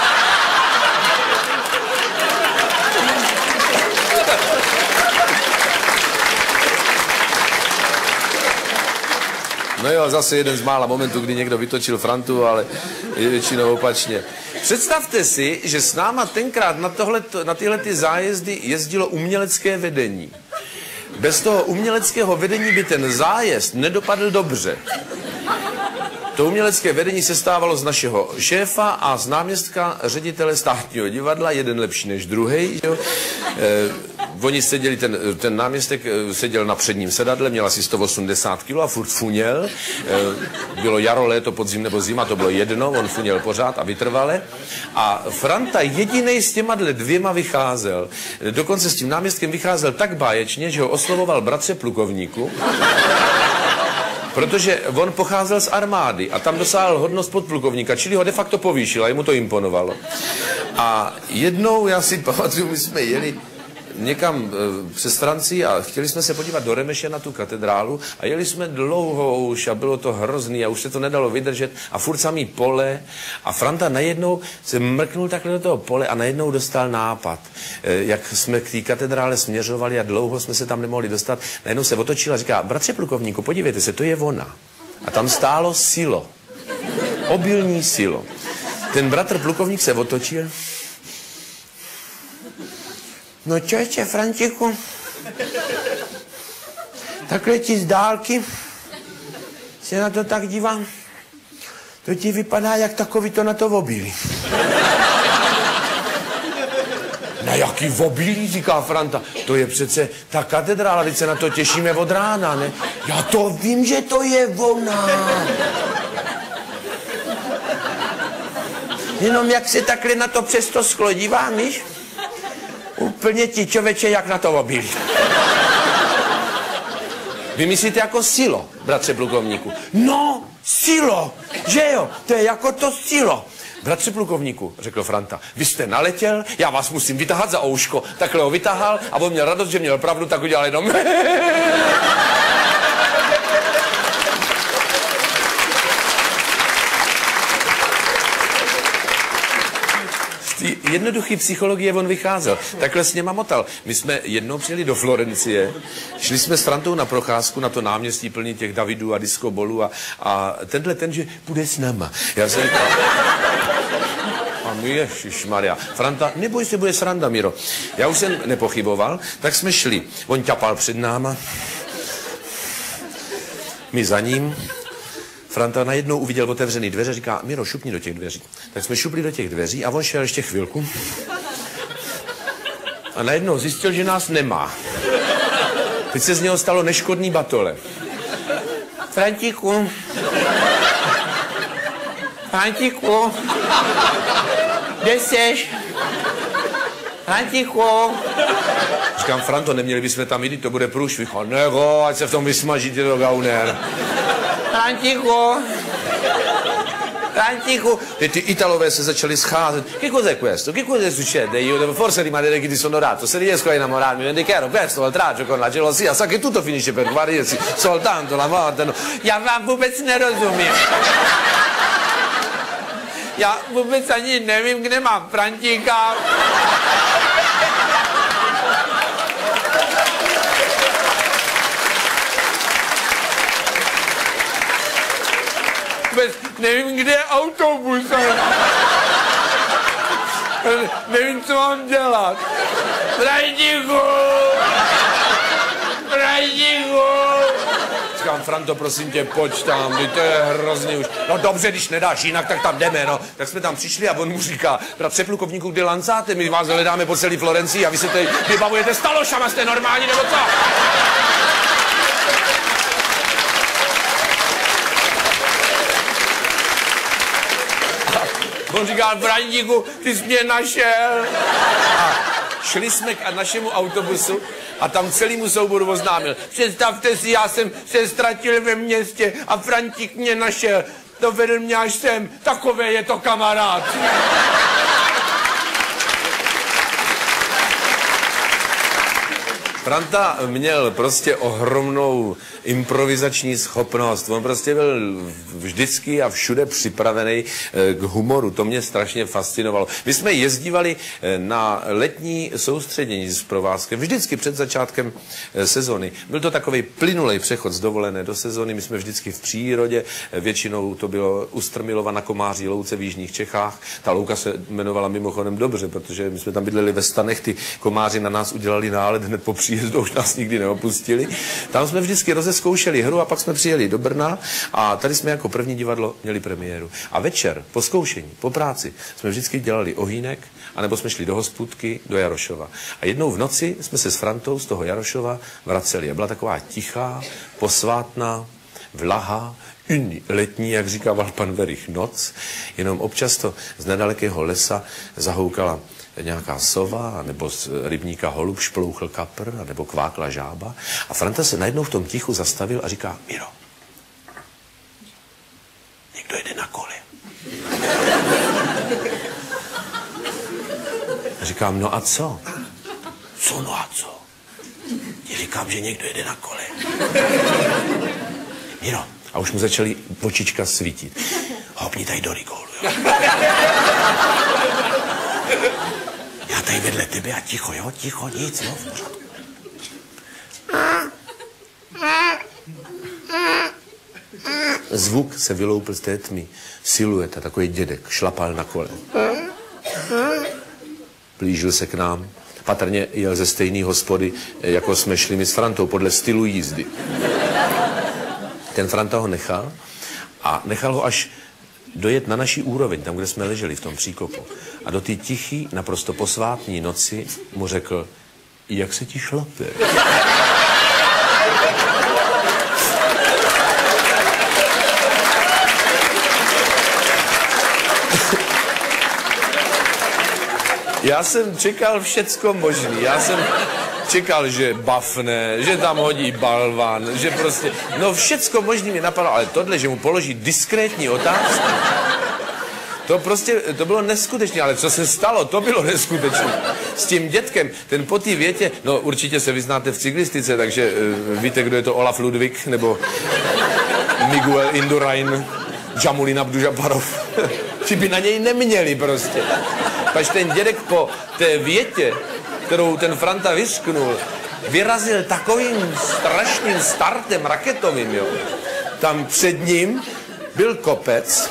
No jo, zase jeden z mála momentů, kdy někdo vytočil Frantu, ale je většinou opačně. Představte si, že s náma tenkrát na tyhle zájezdy jezdilo umělecké vedení. Bez toho uměleckého vedení by ten zájezd nedopadl dobře. To umělecké vedení se stávalo z našeho šéfa a z náměstka ředitele státního divadla, jeden lepší než druhý. Oni seděli, ten náměstek seděl na předním sedadle, měl asi 180 kg a furt funěl. Bylo jaro, léto, podzim nebo zima, to bylo jedno, on funěl pořád a vytrvale. A Franta jedinej s těma dvěma vycházel. Dokonce s tím náměstkem vycházel tak báječně, že ho oslovoval bratře plukovníku. Protože on pocházel z armády a tam dosáhl hodnost podplukovníka, čili ho de facto povýšil a jemu to imponovalo. A jednou, já si pamatuju, my jsme jeli někam přes Francii a chtěli jsme se podívat do Remeše na tu katedrálu a jeli jsme dlouho už a bylo to hrozný a už se to nedalo vydržet a furt samý pole a Franta najednou se mrknul takhle do toho pole a najednou dostal nápad. Jak jsme k té katedrále směřovali a dlouho jsme se tam nemohli dostat, najednou se otočil a říká, bratře plukovníku, podívejte se, to je ona. A tam stálo silo. Obilní silo. Ten bratr plukovník se otočil. No čověče, Frantiku, takhle ti z dálky se na to tak dívám, to ti vypadá jak takový to na to obilí. Na jaký obilí, říká Franta, to je přece ta katedrála, teď se na to těšíme od rána, ne? Já to vím, že to je ona. Jenom jak se takhle na to přes to sklo dívám, víš? Úplně ti, člověče, jak na to obilí. Vy myslíte jako silo, bratře plukovníku? No, silo, že jo, to je jako to silo. Bratře plukovníku, řekl Franta, vy jste naletěl, já vás musím vytahat za ouško. Takhle ho vytahal a on měl radost, že měl pravdu, tak udělal jenom. Jednoduchý psychologie on vycházel. Takhle s něma motal. My jsme jednou přijeli do Florencie, šli jsme s Frantou na procházku na to náměstí plný těch Davidů a diskobolů a ten, že půjde s náma. Já jsem říkal, a my ježišmarja. Franta, neboj se, bude sranda, Miro. Já už jsem nepochyboval, tak jsme šli. On ťapal před náma, my za ním. Franta najednou uviděl otevřený dveře, říká, Miro, šupni do těch dveří. Tak jsme šupli do těch dveří a on šel ještě chvilku. A najednou zjistil, že nás nemá. Teď se z něho stalo neškodný batole. Frantíku. Frantíku. Kde seš? Frantíku. Říkám, Franto, neměli bychom tam jít, to bude průšvih. Nebo, ať se v tom vysmažíte do gauner. Frantíku. Frantico, e ti Italové se začali scházet. Che cos'è questo? Che cosa succede? Io devo forse rimanere chi ti sono dato. Se riesco a innamorarmi, mi dichiaro questo, l'oltraggio con la gelosia. Sa che tutto finisce per guarirsi, soltanto la morte. No. Já vám vůbec nerozumím. Já vůbec ani nevím, kde mám Frantíka. Nevím, kde je autobus. Nevím, co mám dělat. Frantíku! Frantíku! Říkám, Franto, prosím tě, pojď tam, to je hrozný už. No dobře, když nedáš jinak, tak tam jdeme, no. Tak jsme tam přišli a on mu říká, bratře plukovníku, kdy lancáte, my vás hledáme po celé Florencii a vy se tady vybavujete stalošama, jste normální, nebo co? On říkal, Frantíku, ty jsi mě našel. A šli jsme k našemu autobusu a tam celému souboru oznámil. Představte si, já jsem se ztratil ve městě a Frantík mě našel. Dovedl mě až sem. Takové je to kamarád. Franta měl prostě ohromnou improvizační schopnost. On prostě byl vždycky a všude připravený k humoru. To mě strašně fascinovalo. My jsme jezdívali na letní soustředění s provázkem vždycky před začátkem sezony. Byl to takový plynulej přechod z dovolené do sezony. My jsme vždycky v přírodě. Většinou to bylo u Strmilova na Komáří louce v jižních Čechách. Ta louka se jmenovala mimochodem dobře, protože my jsme tam bydleli ve stanech. Ty komáři na nás udělali nálet hned po příjezdu, už nás nikdy neopustili. Tam jsme vždycky rozezkoušeli hru a pak jsme přijeli do Brna a tady jsme jako první divadlo měli premiéru. A večer po zkoušení, po práci jsme vždycky dělali ohýnek, anebo jsme šli do hospůdky, do Jarošova. A jednou v noci jsme se s Frantou z toho Jarošova vraceli. A byla taková tichá, posvátná, vlaha, letní, jak říkával pan Verich, noc. Jenom občas to z nedalekého lesa zahoukala nějaká sova, nebo z rybníka holub šplouchl kapr, nebo kvákla žába. A Franta se najednou v tom tichu zastavil a říká, Miro, někdo jede na kole. A říkám, no a co? Co no a co? Ti říkám, že někdo jede na kole. Miro, a už mu začaly očička svítit. Hopni tady do rigolu, jo. Já tady vedle tebe a ticho, jo, ticho, nic, jo, v pořádku. Zvuk se vyloupil z té tmy. Silueta, takový dědek, šlapal na kole. Blížil se k nám. Patrně jel ze stejné hospody, jako jsme šli my s Frantou, podle stylu jízdy. Ten Franta ho nechal a nechal ho až dojet na naší úroveň, tam, kde jsme leželi v tom příkopu. A do té tichý, naprosto posvátní noci mu řekl, jak se ti šlape? Já jsem čekal všecko možný. Já jsem čekal, že bafne, že tam hodí balvan, že prostě, no všecko možný mi napadlo, ale tohle, že mu položí diskrétní otázku, to prostě, to bylo neskutečné, ale co se stalo, to bylo neskutečné. S tím dětkem, ten po té větě, no určitě se vyznáte v cyklistice, takže víte, kdo je to Olaf Ludwig, nebo Miguel Indurain, Jamulin Abdužaparov. Či by na něj neměli prostě. Pač ten dědek po té větě, kterou ten Franta vysknul, vyrazil takovým strašným startem raketovým, jo. Tam před ním byl kopec,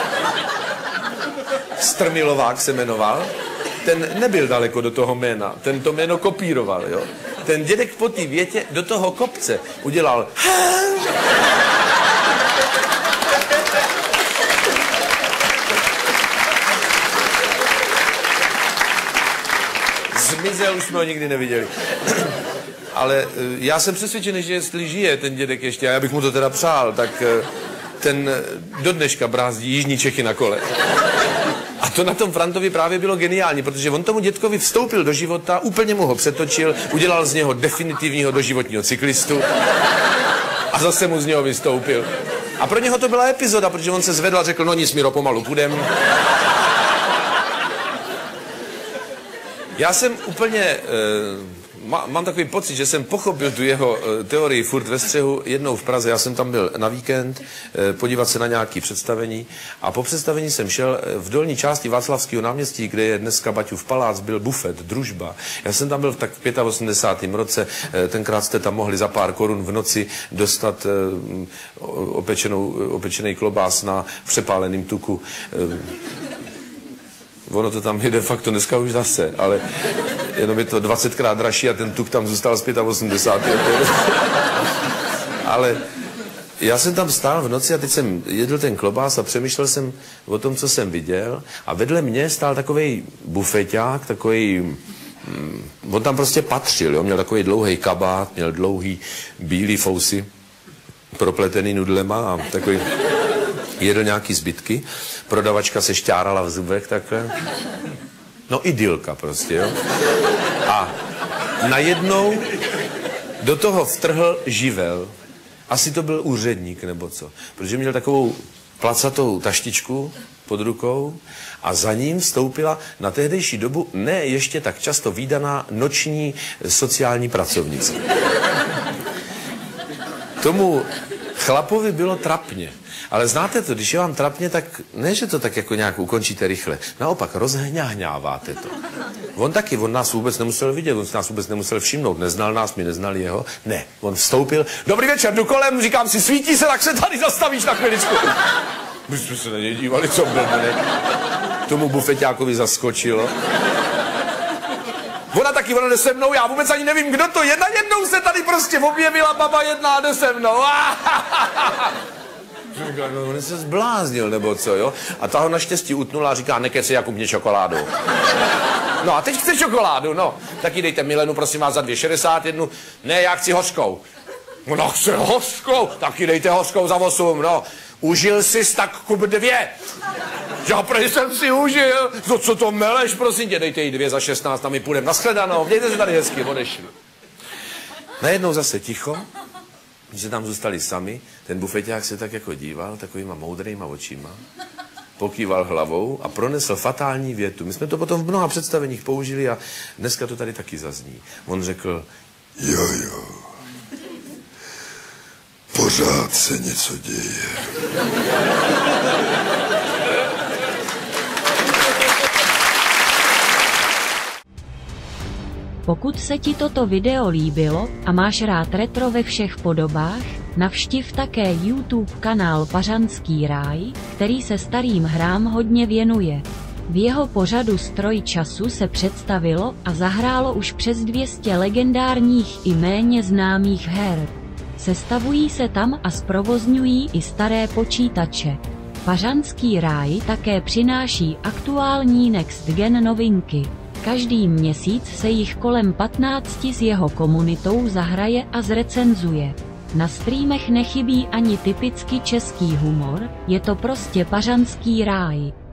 Strmilovák se jmenoval, ten nebyl daleko do toho jména, ten to jméno kopíroval, jo. Ten dědek po té větě do toho kopce udělal zemřel, už jsme ho nikdy neviděli. Ale já jsem přesvědčený, že jestli žije ten dědek ještě, a já bych mu to teda přál, tak ten do dneška brázdí jižní Čechy na kole. A to na tom Frantovi právě bylo geniální, protože on tomu dědkovi vstoupil do života, úplně mu ho přetočil, udělal z něho definitivního doživotního cyklistu a zase mu z něho vystoupil. A pro něho to byla epizoda, protože on se zvedl a řekl, no nic, Miro, pomalu půjdem. Já jsem úplně, mám takový pocit, že jsem pochopil tu jeho teorii furt ve střehu jednou v Praze. Já jsem tam byl na víkend podívat se na nějaké představení a po představení jsem šel v dolní části Václavského náměstí, kde je dneska Baťův palác, byl bufet, družba. Já jsem tam byl v tak 85. roce, tenkrát jste tam mohli za pár korun v noci dostat opečený klobás na přepáleným tuku. Ono to tam je de facto dneska už zase, ale jenom je to 20krát dražší a ten tuk tam zůstal z 85. Ale já jsem tam stál v noci a teď jsem jedl ten klobás a přemýšlel jsem o tom, co jsem viděl a vedle mě stál takovej bufeťák, takovej, on tam prostě patřil, jo? Měl takový dlouhý kabát, měl dlouhý bílý fousy, propletený nudlema a takový... Jedl nějaký zbytky, prodavačka se šťárala v zubech takhle. No idylka prostě, jo. A najednou do toho vtrhl živel. Asi to byl úředník nebo co. Protože měl takovou placatou taštičku pod rukou a za ním vstoupila na tehdejší dobu ne ještě tak často vídaná noční sociální pracovnice. Tomu chlapovi bylo trapně. Ale znáte to, když je vám trapně, tak ne, že to tak jako nějak ukončíte rychle. Naopak, rozhňáhňáváte to. On nás vůbec nemusel vidět, on nás vůbec nemusel všimnout, neznal nás, my neznali jeho. Ne, on vstoupil, dobrý večer, jdu kolem, říkám si, svítí se, tak se tady zastavíš na chviličku. My jsme se na něj dívali, co blbne. Tomu bufeťákovi zaskočilo. Ona taky, ona jde se mnou, já vůbec ani nevím, kdo to je, najednou se tady prostě objevila baba jedna a jde se mnou. No, on se zbláznil, nebo co, jo? A ta ho naštěstí utnula a říká, nekeci, Jakub, mě čokoládu. No a teď chce čokoládu, no. Tak jí dejte Milenu, prosím vás, za 2,61. Ne, já chci hořkou. No, chce hořkou, tak jí dejte hořkou za 8, no. Užil jsi, tak kup 2. Já prej jsem si užil. No co to meleš, prosím tě, dejte jí 2 za 16 a my půjdeme. Naschledanou, mějte se tady hezky, odešli. Najednou zase ticho. Když se tam zůstali sami, ten bufeťák se tak jako díval, takovýma moudrýma očima, pokýval hlavou a pronesl fatální větu. My jsme to potom v mnoha představeních použili a dneska to tady taky zazní. On řekl, jo, pořád se něco děje. Pokud se ti toto video líbilo a máš rád retro ve všech podobách, navštiv také YouTube kanál Pařanský ráj, který se starým hrám hodně věnuje. V jeho pořadu Stroj času se představilo a zahrálo už přes 200 legendárních i méně známých her. Sestavují se tam a zprovozňují i staré počítače. Pařanský ráj také přináší aktuální next gen novinky. Každý měsíc se jich kolem 15 s jeho komunitou zahraje a zrecenzuje. Na streamech nechybí ani typicky český humor, je to prostě Pařanský ráj.